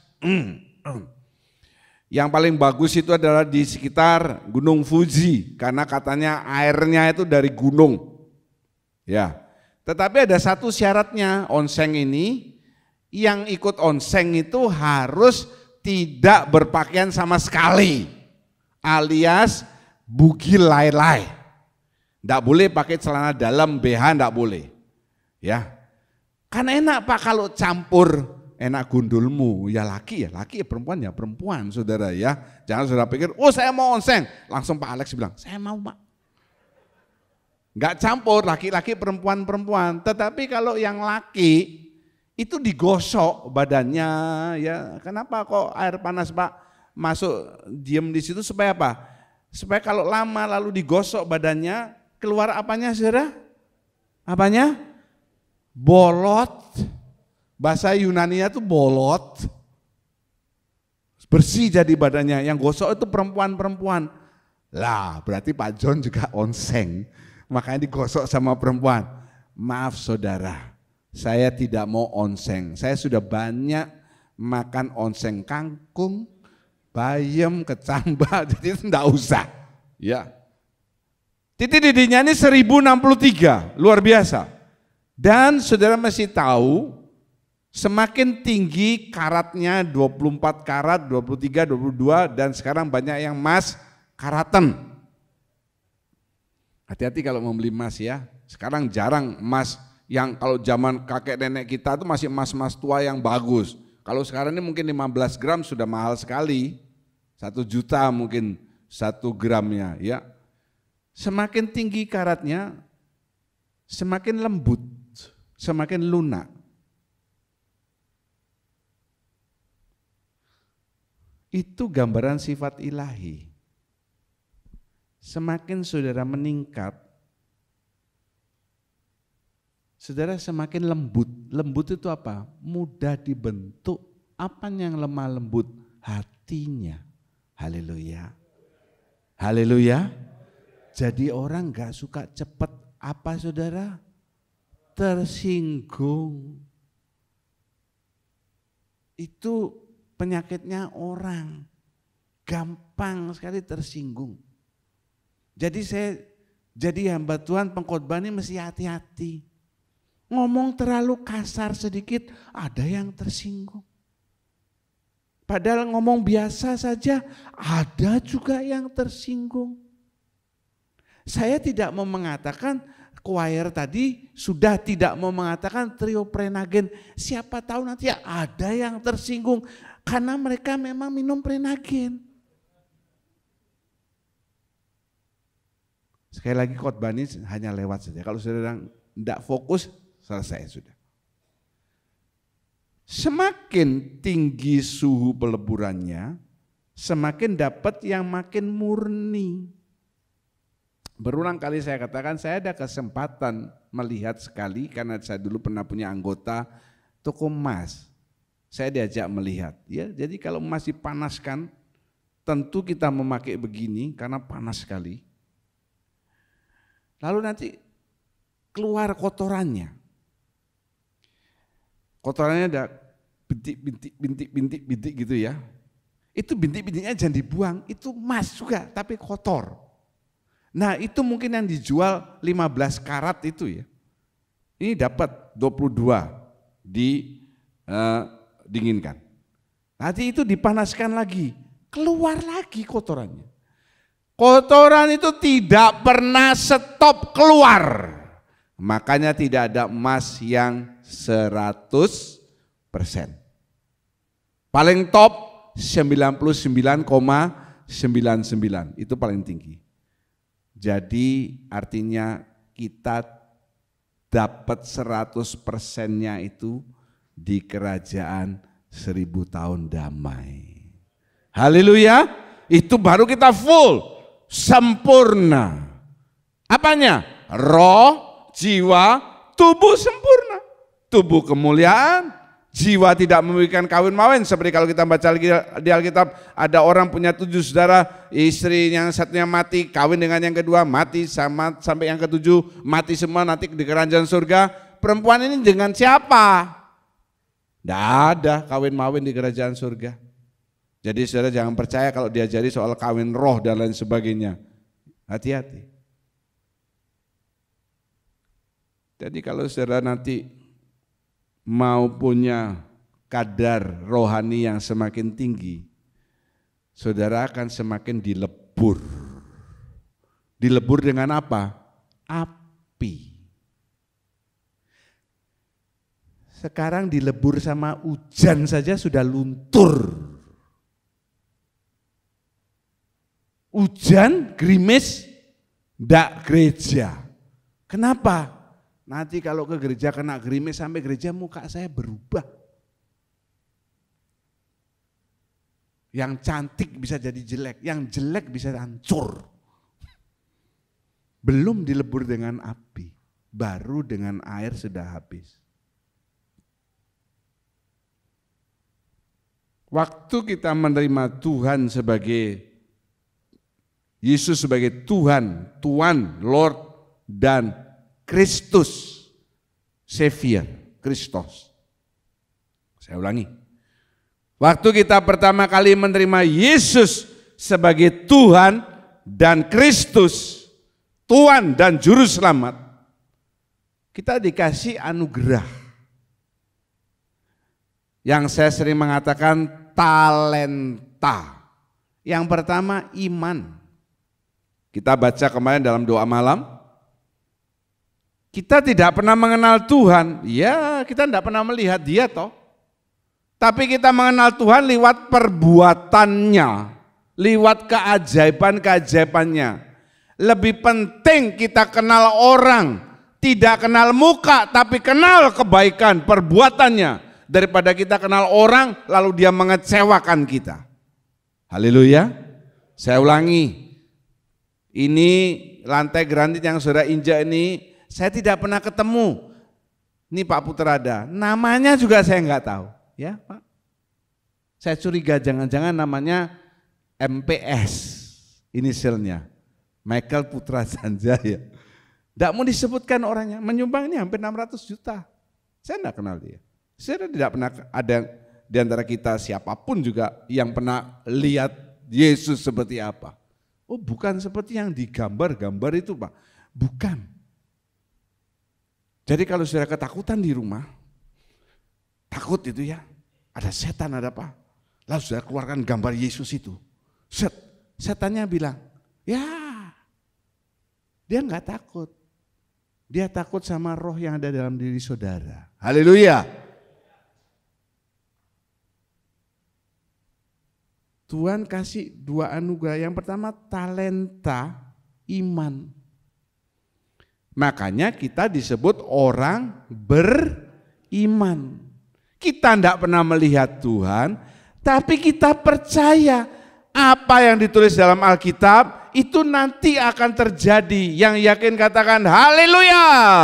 Yang paling bagus itu adalah di sekitar Gunung Fuji, karena katanya airnya itu dari gunung. Ya, tetapi ada satu syaratnya, onsen ini, yang ikut onsen itu harus tidak berpakaian sama sekali, alias bugil lay-lay. Tidak boleh pakai celana dalam, BH tidak boleh. Ya, kan enak Pak kalau campur. Enak gundulmu, ya laki ya perempuan saudara ya. Jangan saudara pikir, oh saya mau onsen. Langsung Pak Alex bilang, saya mau Pak. Enggak campur laki-laki perempuan. Tetapi kalau yang laki itu digosok badannya ya. Kenapa kok air panas Pak masuk diem di situ supaya apa? Supaya kalau lama lalu digosok badannya keluar apanya saudara? Apanya? Bolot. Bahasa Yunaninya itu bolot, bersih jadi badannya, yang gosok itu perempuan-perempuan. Lah berarti Pak John juga onsen, makanya digosok sama perempuan. Maaf saudara, saya tidak mau onsen, saya sudah banyak makan onsen kangkung, bayam, kecambah, jadi itu enggak usah. Ya, Titik didihnya ini 1063, luar biasa. Dan saudara mesti tahu, semakin tinggi karatnya 24 karat, 23, 22, dan sekarang banyak yang emas karatan. Hati-hati kalau mau beli emas ya, sekarang jarang emas yang kalau zaman kakek nenek kita itu masih emas-emas tua yang bagus. Kalau sekarang ini mungkin 15 gram sudah mahal sekali, 1 juta mungkin 1 gramnya ya. Semakin tinggi karatnya, semakin lembut, semakin lunak. Itu gambaran sifat ilahi. Semakin saudara meningkat, saudara semakin lembut. Lembut itu apa? Mudah dibentuk. Apa yang lemah lembut? Hatinya. Haleluya. Haleluya. Jadi orang gak suka cepat apa saudara? Tersinggung. Itu penyakitnya orang. Gampang sekali tersinggung. Jadi saya jadi hamba Tuhan pengkhotbah ini mesti hati-hati. Ngomong terlalu kasar sedikit ada yang tersinggung. Padahal ngomong biasa saja ada juga yang tersinggung. Saya tidak mau mengatakan choir tadi sudah tidak mau mengatakan trio Prenagen. Siapa tahu nanti ada yang tersinggung karena mereka memang minum Prenagen. Sekali lagi khotbah ini hanya lewat saja. Kalau saudara tidak fokus selesai sudah. Semakin tinggi suhu peleburannya, semakin dapat yang makin murni. Berulang kali saya katakan, saya ada kesempatan melihat sekali karena saya dulu pernah punya anggota toko emas. Saya diajak melihat, ya. Jadi kalau emas dipanaskan, tentu kita memakai begini karena panas sekali. Lalu nanti keluar kotorannya. Kotorannya ada bintik gitu ya. Itu bintik-bintiknya jangan dibuang, itu emas juga tapi kotor. Nah itu mungkin yang dijual 15 karat itu ya. Ini dapat 22 dinginkan. Nanti itu dipanaskan lagi, keluar lagi kotorannya. Kotoran itu tidak pernah stop keluar. Makanya tidak ada emas yang 100%. Paling top 99,99 itu paling tinggi. Jadi artinya kita dapat 100%-nya itu di kerajaan 1000 tahun damai. Haleluya, itu baru kita full, sempurna. Apanya? Roh, jiwa, tubuh sempurna. Tubuh kemuliaan, jiwa tidak memikirkan kawin mawin. Seperti kalau kita baca di Alkitab, ada orang punya 7 saudara, istri yang satunya mati, kawin dengan yang kedua, mati sampai yang ke-7, mati semua nanti di kerajaan surga. Perempuan ini dengan siapa? Tidak ada kawin mawin di kerajaan surga. Jadi saudara jangan percaya kalau diajari soal kawin roh dan lain sebagainya. Hati-hati. Jadi kalau saudara nanti mau punya kadar rohani yang semakin tinggi, saudara akan semakin dilebur. Dilebur dengan apa? Api. Sekarang dilebur sama hujan saja sudah luntur. Hujan, gerimis, ndak gereja. Kenapa? Nanti kalau ke gereja kena gerimis sampai gereja muka saya berubah. Yang cantik bisa jadi jelek, yang jelek bisa hancur. Belum dilebur dengan api, baru dengan air sudah habis. Waktu kita menerima Tuhan sebagai Yesus sebagai Tuhan, Lord dan Kristus, Savior, Kristus. Saya ulangi. Waktu kita pertama kali menerima Yesus sebagai Tuhan dan Kristus, Tuhan dan Juru Selamat, kita dikasih anugerah. Yang saya sering mengatakan talenta. Yang pertama iman. Kita baca kemarin dalam doa malam, kita tidak pernah mengenal Tuhan, ya kita tidak pernah melihat dia toh. Tapi kita mengenal Tuhan lewat perbuatannya, lewat keajaiban-keajaibannya. Lebih penting kita kenal orang, tidak kenal muka tapi kenal kebaikan perbuatannya, daripada kita kenal orang lalu dia mengecewakan kita. Haleluya. Saya ulangi, ini lantai granit yang saudara injak ini saya tidak pernah ketemu. Ini Pak Putra ada, namanya juga saya enggak tahu, ya Pak. Saya curiga jangan-jangan namanya MPS inisialnya, Michael Putra Sanjaya. Tidak mau disebutkan orangnya, menyumbang ini hampir 600 juta. Saya enggak kenal dia. Saya tidak pernah ada di antara kita siapapun juga yang pernah lihat Yesus seperti apa. Oh bukan seperti yang digambar-gambar itu Pak, bukan. Jadi kalau sudah ketakutan di rumah, takut itu ya, ada setan ada apa, lalu sudah keluarkan gambar Yesus itu. Setannya bilang, ya dia enggak takut. Dia takut sama roh yang ada dalam diri saudara. Haleluya. Tuhan kasih dua anugerah. Yang pertama talenta iman. Makanya kita disebut orang beriman. Kita tidak pernah melihat Tuhan, tapi kita percaya apa yang ditulis dalam Alkitab itu nanti akan terjadi. Yang yakin katakan haleluya.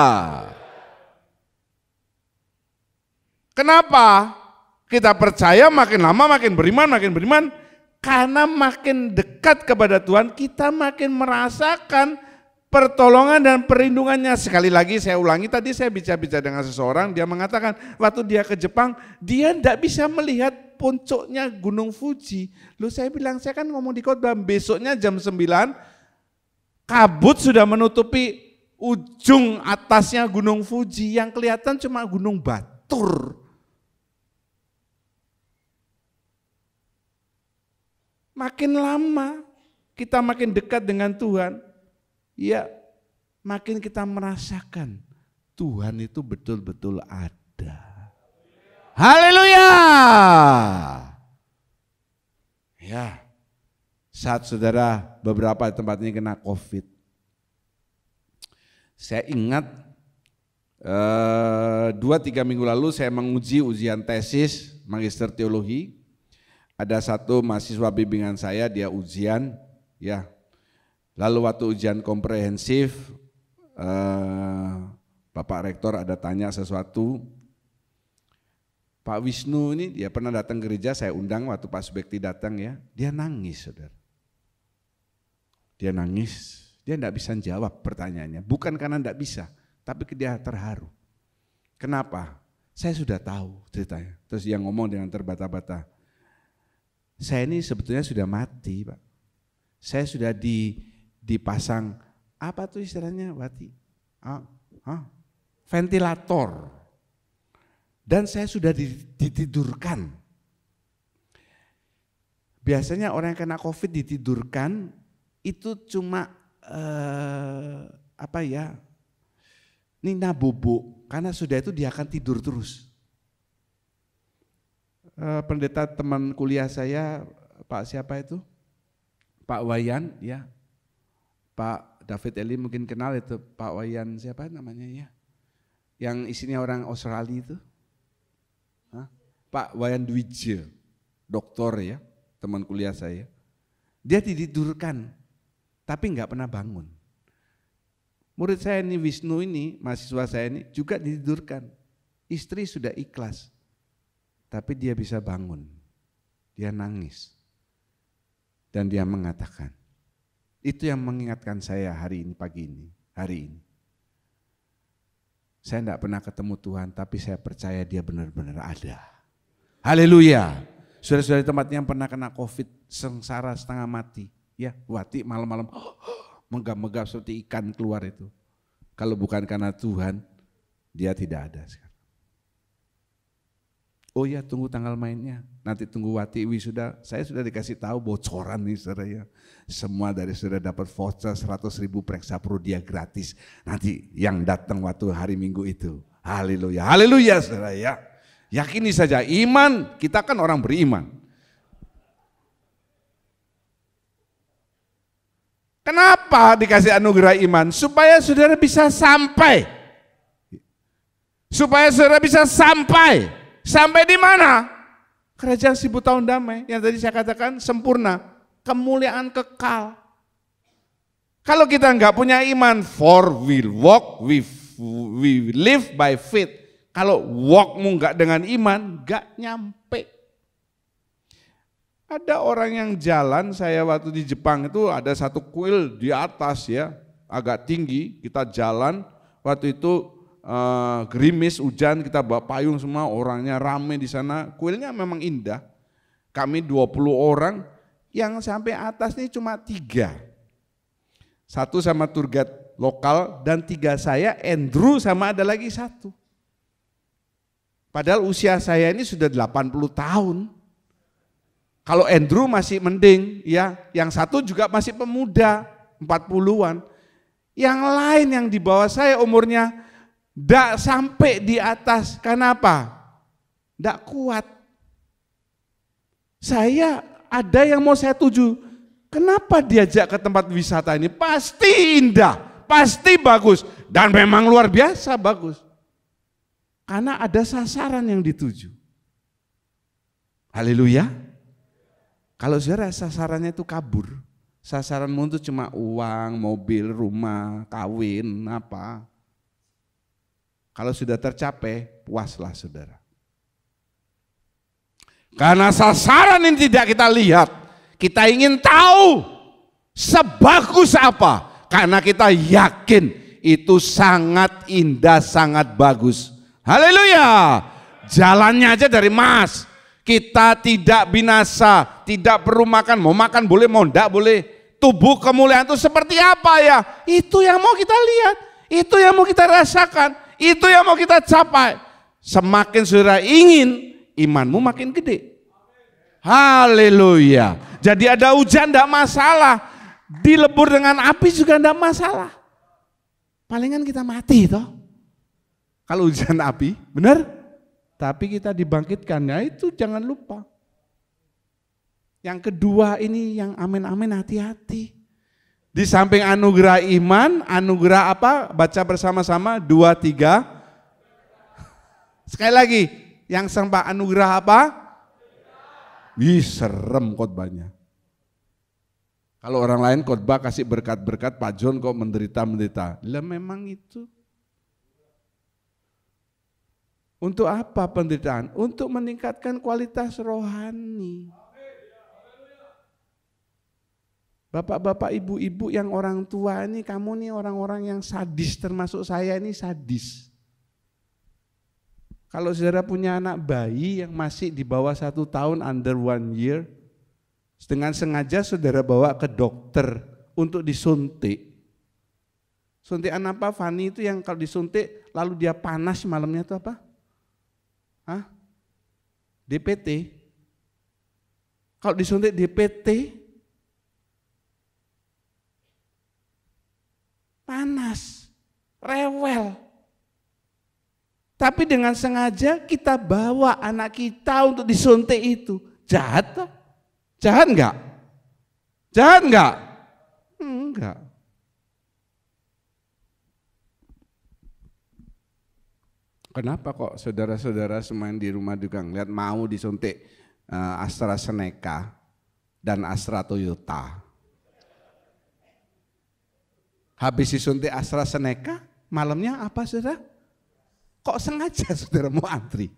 Kenapa? Kita percaya makin lama makin beriman. Karena makin dekat kepada Tuhan, kita makin merasakan pertolongan dan perlindungannya. Sekali lagi saya ulangi, tadi saya bicara dengan seseorang, dia mengatakan waktu dia ke Jepang, dia tidak bisa melihat puncaknya Gunung Fuji. Loh saya bilang, saya kan ngomong di khotbah, besoknya jam 9, kabut sudah menutupi ujung atasnya Gunung Fuji, yang kelihatan cuma Gunung Batur. Makin lama kita makin dekat dengan Tuhan, ya makin kita merasakan Tuhan itu betul-betul ada. Haleluya. Ya, saat saudara beberapa tempat ini kena COVID, saya ingat 2-3 minggu lalu saya menguji ujian tesis magister teologi. Ada satu mahasiswa bimbingan saya, dia ujian, ya. Lalu waktu ujian komprehensif, Bapak Rektor ada tanya sesuatu. Pak Wisnu ini dia pernah datang ke gereja, saya undang waktu Pak Subekti datang ya. Dia nangis, saudara. Dia nangis, dia tidak bisa jawab pertanyaannya. Bukan karena tidak bisa, tapi dia terharu. Kenapa? Saya sudah tahu ceritanya. Terus dia ngomong dengan terbata-bata. Saya ini sebetulnya sudah mati Pak. Saya sudah dipasang, apa tuh istilahnya Wati? Ventilator. Dan saya sudah ditidurkan. Biasanya orang yang kena COVID ditidurkan, itu cuma nina bobo. Karena sudah itu dia akan tidur terus. Pendeta teman kuliah saya, Pak siapa itu? Pak Wayan, ya. Pak David Eli mungkin kenal itu, Pak Wayan siapa namanya ya? Yang isinya orang Australia itu. Pak Wayan Dwije, doktor ya, teman kuliah saya. Dia ditidurkan, tapi enggak pernah bangun. Murid saya ini Wisnu ini, mahasiswa saya ini juga ditidurkan. Istri sudah ikhlas. Tapi dia bisa bangun, dia nangis, dan dia mengatakan, itu yang mengingatkan saya hari ini, pagi ini, hari ini. Saya tidak pernah ketemu Tuhan, tapi saya percaya dia benar-benar ada. Haleluya. Saudara-saudara di tempatnya yang pernah kena COVID, sengsara setengah mati, ya Wati malam-malam, Menggap-menggap seperti ikan keluar itu. Kalau bukan karena Tuhan, dia tidak ada sekarang. Oh ya, tunggu tanggal mainnya. Nanti tunggu Wati wisuda. Saya sudah dikasih tahu bocoran nih saudara ya. Semua dari saudara dapat voucher 100.000 Preksa Pro dia gratis. Nanti yang datang waktu hari Minggu itu. Haleluya, haleluya saudara ya. Yakini saja, iman, kita kan orang beriman. Kenapa dikasih anugerah iman? Supaya saudara bisa sampai. Supaya saudara bisa sampai. Sampai di mana? Kerajaan 1000 tahun damai. Yang tadi saya katakan sempurna. Kemuliaan kekal. Kalau kita nggak punya iman, for we walk, we live by faith. Kalau walkmu nggak dengan iman, nggak nyampe. Ada orang yang jalan, saya waktu di Jepang itu ada satu kuil di atas ya, agak tinggi, kita jalan, waktu itu gerimis, hujan, kita bawa payung semua, orangnya rame di sana, kuilnya memang indah. Kami 20 orang, yang sampai atas ini cuma 3. 1 sama tour guide lokal, dan 3 saya, Andrew sama ada lagi 1. Padahal usia saya ini sudah 80 tahun. Kalau Andrew masih mending, ya, yang 1 juga masih pemuda, 40-an. Yang lain yang di bawah saya umurnya tidak sampai di atas, kenapa? Tidak kuat. Saya ada yang mau saya tuju, kenapa diajak ke tempat wisata ini? Pasti indah, pasti bagus, dan memang luar biasa bagus. Karena ada sasaran yang dituju. Haleluya. Kalau saudara sasarannya itu kabur, sasaranmu itu cuma uang, mobil, rumah, kawin, apa. Kalau sudah tercapai, puaslah saudara. Karena sasaran ini tidak kita lihat, kita ingin tahu sebagus apa. Karena kita yakin itu sangat indah, sangat bagus. Haleluya. Jalannya aja dari emas. Kita tidak binasa, tidak perlu makan, mau makan boleh, mau enggak boleh. Tubuh kemuliaan itu seperti apa ya? Itu yang mau kita lihat, itu yang mau kita rasakan. Itu yang mau kita capai. Semakin saudara ingin, imanmu makin gede. Haleluya. Jadi ada hujan tidak masalah. Dilebur dengan api juga tidak masalah. Palingan kita mati toh. Kalau hujan api, benar? Tapi kita dibangkitkan, ya itu jangan lupa. Yang kedua ini yang amin-amin, hati-hati. Di samping anugerah iman, anugerah apa? Baca bersama-sama, 2, 3. Sekali lagi, yang sembah anugerah apa? Ih, serem khotbahnya. Kalau orang lain khotbah kasih berkat-berkat, Pak John kok menderita-menderita. Lah memang itu. Untuk apa penderitaan? Untuk meningkatkan kualitas rohani. Bapak-bapak, ibu-ibu yang orang tua ini, kamu nih orang-orang yang sadis, termasuk saya ini sadis. Kalau saudara punya anak bayi yang masih di bawah 1 tahun, under 1 year, dengan sengaja saudara bawa ke dokter untuk disuntik. Suntikan apa, Fani, itu yang kalau disuntik lalu dia panas malamnya itu apa? Hah? DPT. Kalau disuntik DPT, panas, rewel. Tapi dengan sengaja kita bawa anak kita untuk disuntik itu. Jahat toh? Jahat enggak? Jahat enggak? Enggak. Kenapa kok saudara-saudara semua yang di rumah juga ngeliat mau disuntik AstraZeneca dan Astra Toyota? Habis disuntik AstraZeneca, malamnya apa saudara? Kok sengaja saudara mau antri?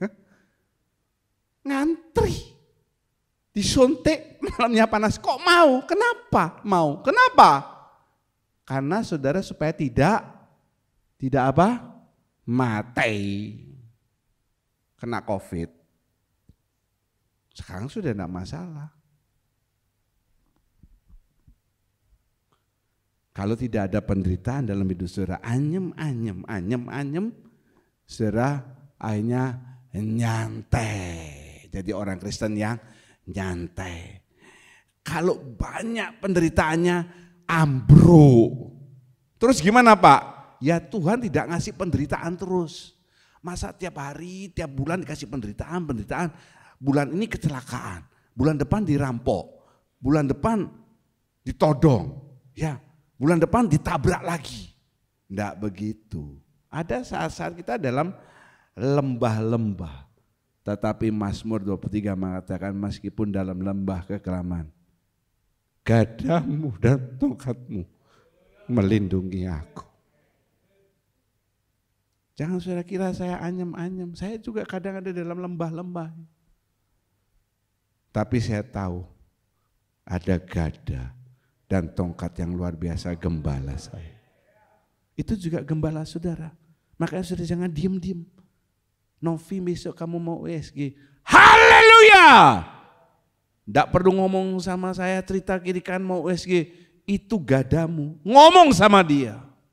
Ngantri. Disuntik, malamnya panas. Kok mau? Kenapa mau? Kenapa? Karena saudara supaya tidak apa? Mati. Kena COVID. Sekarang sudah tidak masalah. Kalau tidak ada penderitaan dalam hidup saudara, anyem, saudara akhirnya nyantai. Jadi orang Kristen yang nyantai. Kalau banyak penderitaannya, ambruk. Terus gimana Pak? Ya Tuhan tidak ngasih penderitaan terus. Masa tiap hari, tiap bulan dikasih penderitaan. Bulan ini kecelakaan, bulan depan dirampok, bulan depan ditodong, ya. Bulan depan ditabrak lagi. Enggak begitu. Ada saat-saat kita dalam lembah-lembah. Tetapi Mazmur 23 mengatakan meskipun dalam lembah kekelaman, gadamu dan tongkatmu melindungi aku. Jangan saudara kira saya anyem-anyem. Saya juga kadang ada dalam lembah-lembah. Tapi saya tahu ada gada dan tongkat yang luar biasa gembala saya. Itu juga gembala saudara. Makanya saudara jangan diem-diem. Novi besok kamu mau USG. Haleluya! Tidak perlu ngomong sama saya cerita kiri kan mau USG. Itu gadamu. Ngomong sama dia.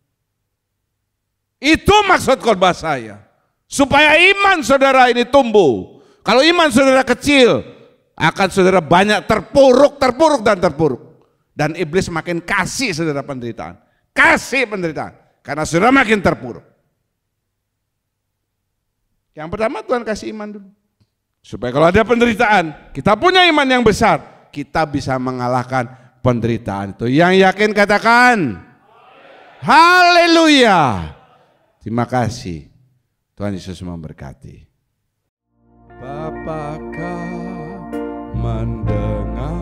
Itu maksud khotbah saya. Supaya iman saudara ini tumbuh. Kalau iman saudara kecil, akan saudara banyak terpuruk. Dan iblis makin kasih saudara penderitaan. Kasih penderitaan. Karena saudara makin terpuruk. Yang pertama Tuhan kasih iman dulu. Supaya kalau ada penderitaan, kita punya iman yang besar. Kita bisa mengalahkan penderitaan itu. Yang yakin katakan. Haleluya. Terima kasih. Tuhan Yesus memberkati. Bapakah mendengar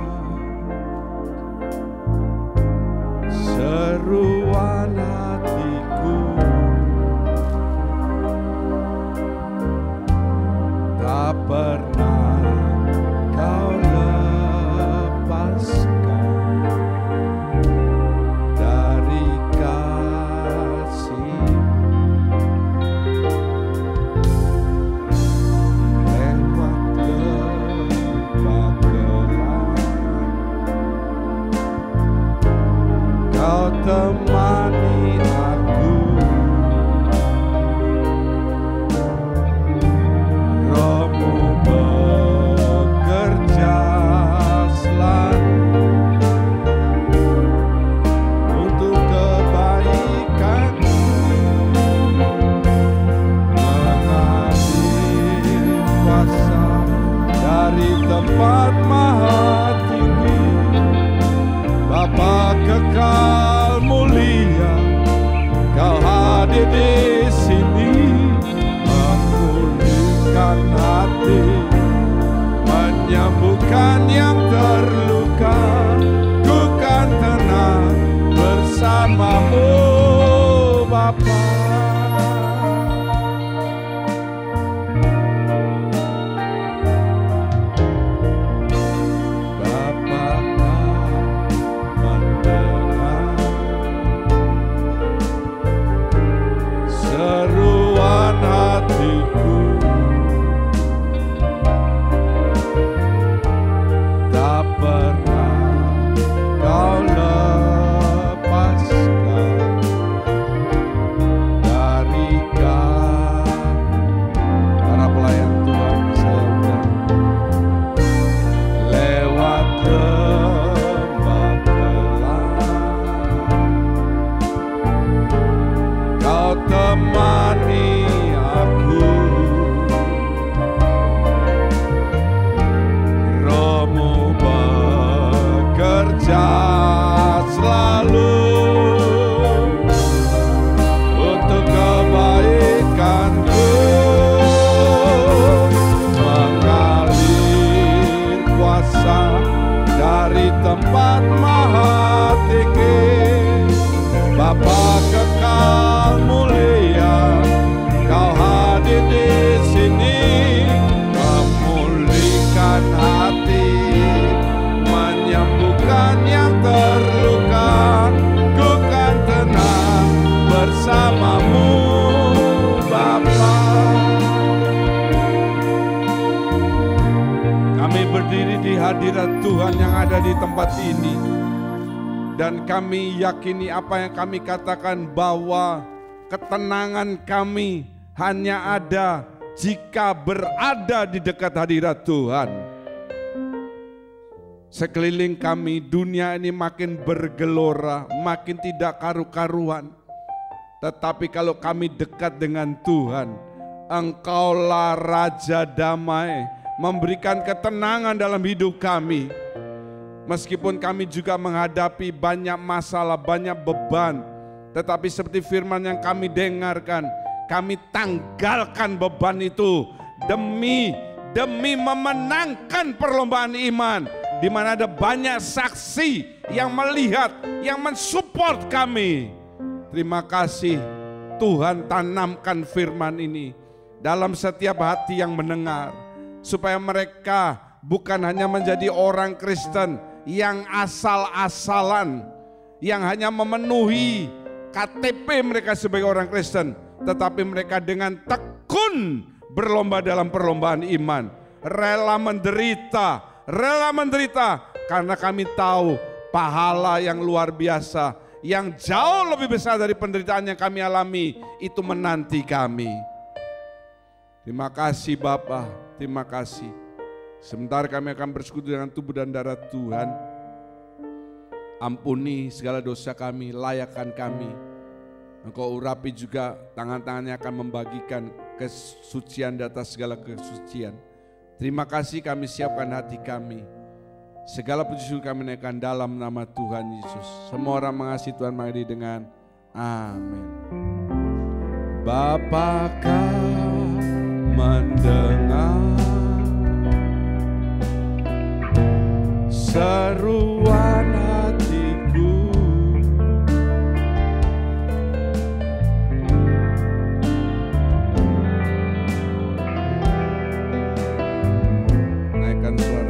seruan hatiku, tak pernah kau lepaskan dari kasih. Lewat lembah gelap kau temani aku, Rohmu bekerja selalu untuk kebaikanku, mengalir kuasa dari tempat maha tinggi. Bapa kekal mulia, kau hadir di sini, memulihkan hati, menyembuhkan yang terluka. Ku kan tenang bersamamu, Bapa. Seruan hatiku, tak pernah kau lepaskan dari para pelayan Tuhan saya. Lewat lembah gelap kau temani aku, Rohmu bekerja selalu untuk kebaikanku, mengalir kuasa dari tempat maha tinggi. Bapa kekal mulia, kau hadir di sini, memulihkan hati, menyembuhkan yang terluka. Ku kan tenang bersamamu, Bapa. Kami berdiri di hadirat Tuhan yang ada di tempat ini. Dan kami yakini apa yang kami katakan, bahwa ketenangan kami hanya ada jika berada di dekat hadirat Tuhan. Sekeliling kami dunia ini makin bergelora, makin tidak karu-karuan. Tetapi kalau kami dekat dengan Tuhan, Engkaulah Raja Damai, memberikan ketenangan dalam hidup kami. Meskipun kami juga menghadapi banyak masalah, banyak beban, tetapi seperti firman yang kami dengarkan, kami tanggalkan beban itu demi memenangkan perlombaan iman, di mana ada banyak saksi yang melihat, yang mensupport kami. Terima kasih Tuhan, tanamkan firman ini dalam setiap hati yang mendengar, supaya mereka bukan hanya menjadi orang Kristen yang asal-asalan, yang hanya memenuhi KTP mereka sebagai orang Kristen, tetapi mereka dengan tekun berlomba dalam perlombaan iman, rela menderita karena kami tahu pahala yang luar biasa, yang jauh lebih besar dari penderitaan yang kami alami, itu menanti kami. Terima kasih Bapa, terima kasih. Sebentar kami akan bersekutu dengan tubuh dan darah Tuhan. Ampuni segala dosa kami, layakkan kami. Engkau urapi juga, tangan-tangannya akan membagikan kesucian di atas segala kesucian. Terima kasih, kami siapkan hati kami. Segala puji syukur kami naikkan dalam nama Tuhan Yesus. Semua orang mengasihi Tuhan mengakhiri dengan amin. Bapa, Kau mendengar seruan hatiku, naikkan suara.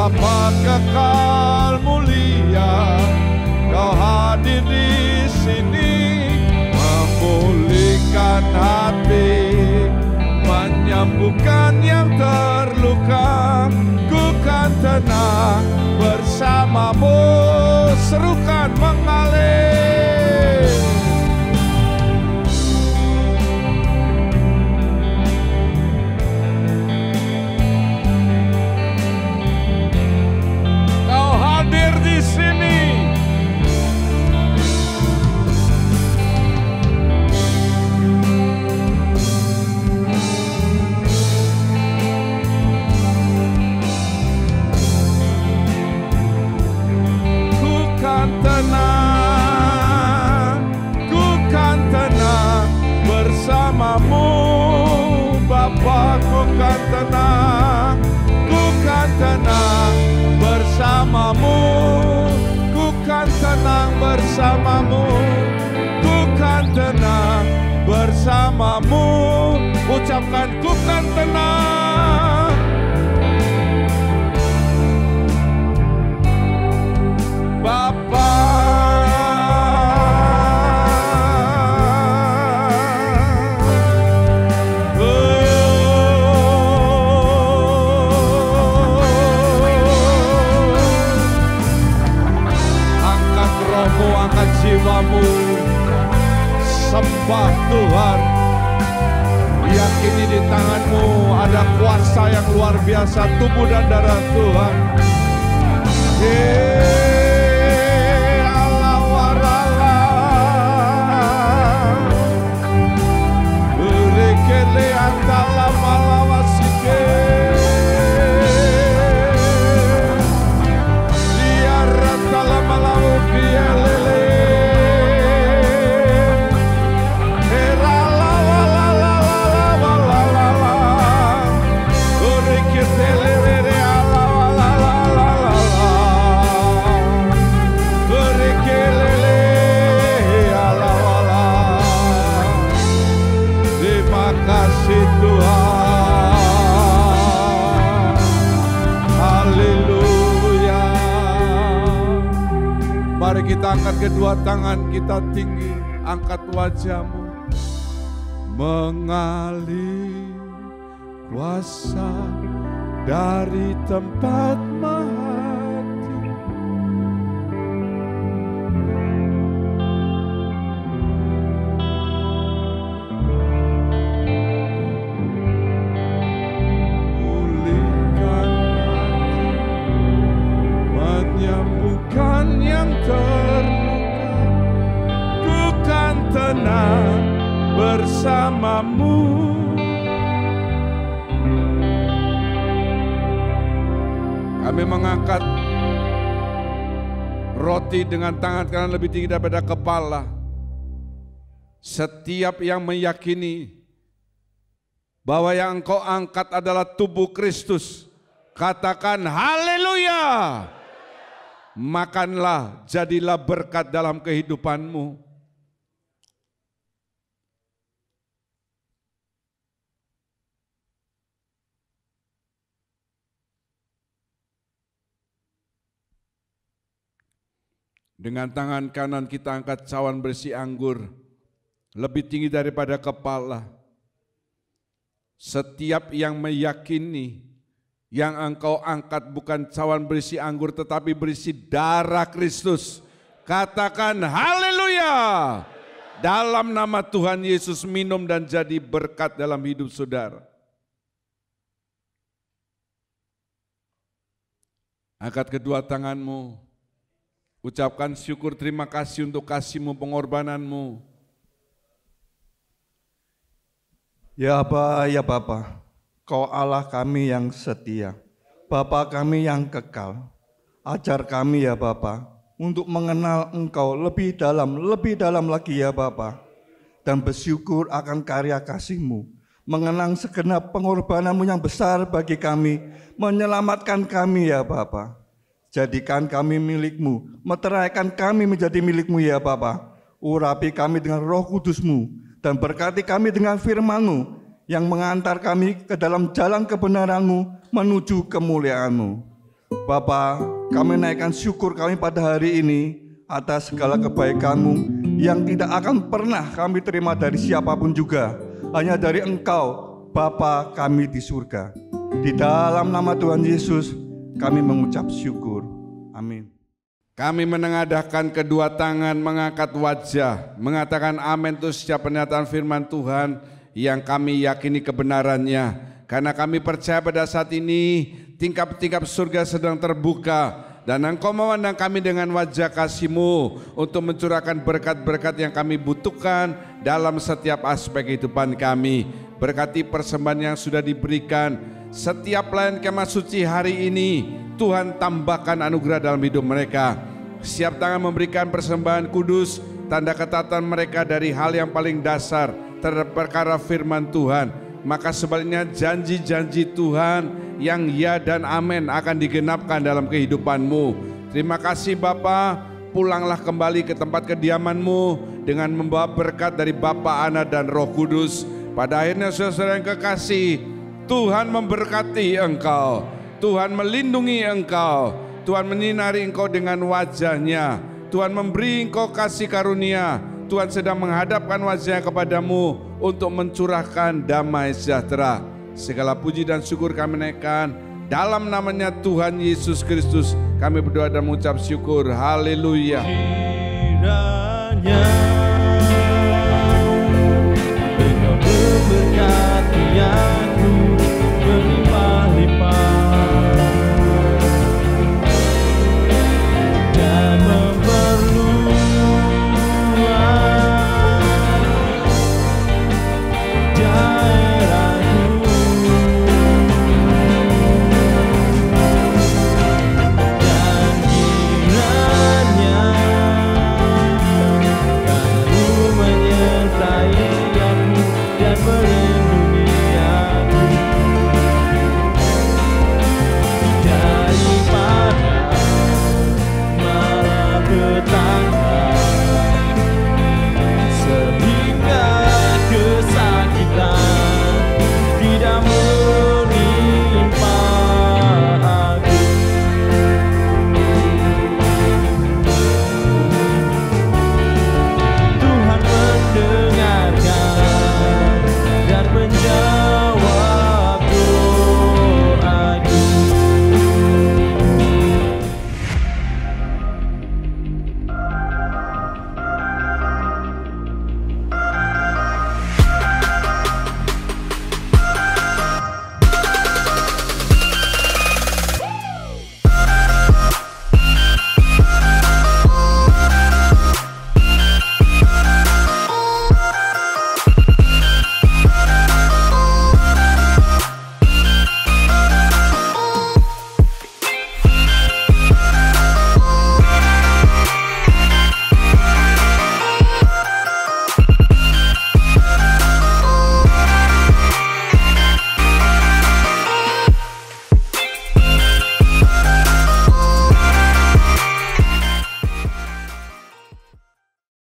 Bapa kekal mulia, Kau hadir di sini, memulihkan hati, menyembuhkan yang terluka. Ku kan tenang bersamamu, serukan mengalir. Kau hadir di sini. Bersamamu Bapa, ku kan tenang, ku kan tenang bersamamu, ku kan tenang bersamamu, ku kan tenang bersamamu. Ucapkan ku kan tenang. Bapa, angkat jiwamu, sembah Tuhan. Yakini di tanganmu ada kuasa yang luar biasa, tubuh dan darah Tuhan. Allah warala, urekele antala malawasike. Mari kita angkat kedua tangan kita tinggi, angkat wajahmu. Mengalir kuasa dari tempat mahati, pulihkan hati, menyembuhkan yang terluka. Ku kan tenang bersamamu. Kami mengangkat roti dengan tangan kanan lebih tinggi daripada kepala. Setiap yang meyakini bahwa yang engkau angkat adalah tubuh Kristus, katakan haleluya. Makanlah, jadilah berkat dalam kehidupanmu. Dengan tangan kanan kita angkat cawan berisi anggur, lebih tinggi daripada kepala. Setiap yang meyakini yang engkau angkat bukan cawan berisi anggur tetapi berisi darah Kristus, katakan haleluya. Dalam nama Tuhan Yesus minum dan jadi berkat dalam hidup saudara. Angkat kedua tanganmu. Ucapkan syukur terima kasih untuk kasih-Mu, pengorbanan-Mu. Ya Aba, ya Bapa, Kau Allah kami yang setia, Bapa kami yang kekal. Ajar kami ya Bapa, untuk mengenal Engkau lebih dalam lagi ya Bapa. Dan bersyukur akan karya kasih-Mu, mengenang segenap pengorbanan-Mu yang besar bagi kami, menyelamatkan kami ya Bapa. Jadikan kami milik-Mu, meteraikan kami menjadi milik-Mu ya Bapa. Urapi kami dengan Roh Kudus-Mu dan berkati kami dengan firman-Mu yang mengantar kami ke dalam jalan kebenaran-Mu menuju kemuliaan-Mu. Bapa, kami naikkan syukur kami pada hari ini atas segala kebaikan-Mu yang tidak akan pernah kami terima dari siapapun juga, hanya dari Engkau, Bapa kami di surga. Di dalam nama Tuhan Yesus kami mengucap syukur. Amin. Kami menengadahkan kedua tangan, mengangkat wajah, mengatakan amin untuk setiap pernyataan firman Tuhan yang kami yakini kebenarannya. Karena kami percaya pada saat ini tingkap-tingkap surga sedang terbuka dan Engkau memandang kami dengan wajah kasih-Mu untuk mencurahkan berkat-berkat yang kami butuhkan dalam setiap aspek kehidupan kami. Berkati persembahan yang sudah diberikan, setiap pelayan kemah suci hari ini Tuhan tambahkan anugerah dalam hidup mereka. Siap tangan memberikan persembahan kudus, tanda ketatan mereka dari hal yang paling dasar terhadap perkara firman Tuhan. Maka sebaliknya janji-janji Tuhan yang ya dan amin akan digenapkan dalam kehidupanmu. Terima kasih Bapa, pulanglah kembali ke tempat kediaman-Mu dengan membawa berkat dari Bapa, Anak dan Roh Kudus. Pada akhirnya saudara yang kekasih, Tuhan memberkati engkau, Tuhan melindungi engkau, Tuhan menyinari engkau dengan wajah-Nya, Tuhan memberi engkau kasih karunia, Tuhan sedang menghadapkan wajah-Nya kepadamu untuk mencurahkan damai sejahtera. Segala puji dan syukur kami naikkan dalam namanya Tuhan Yesus Kristus. Kami berdoa dan mengucap syukur. Haleluya. Kiranya Engkau berkati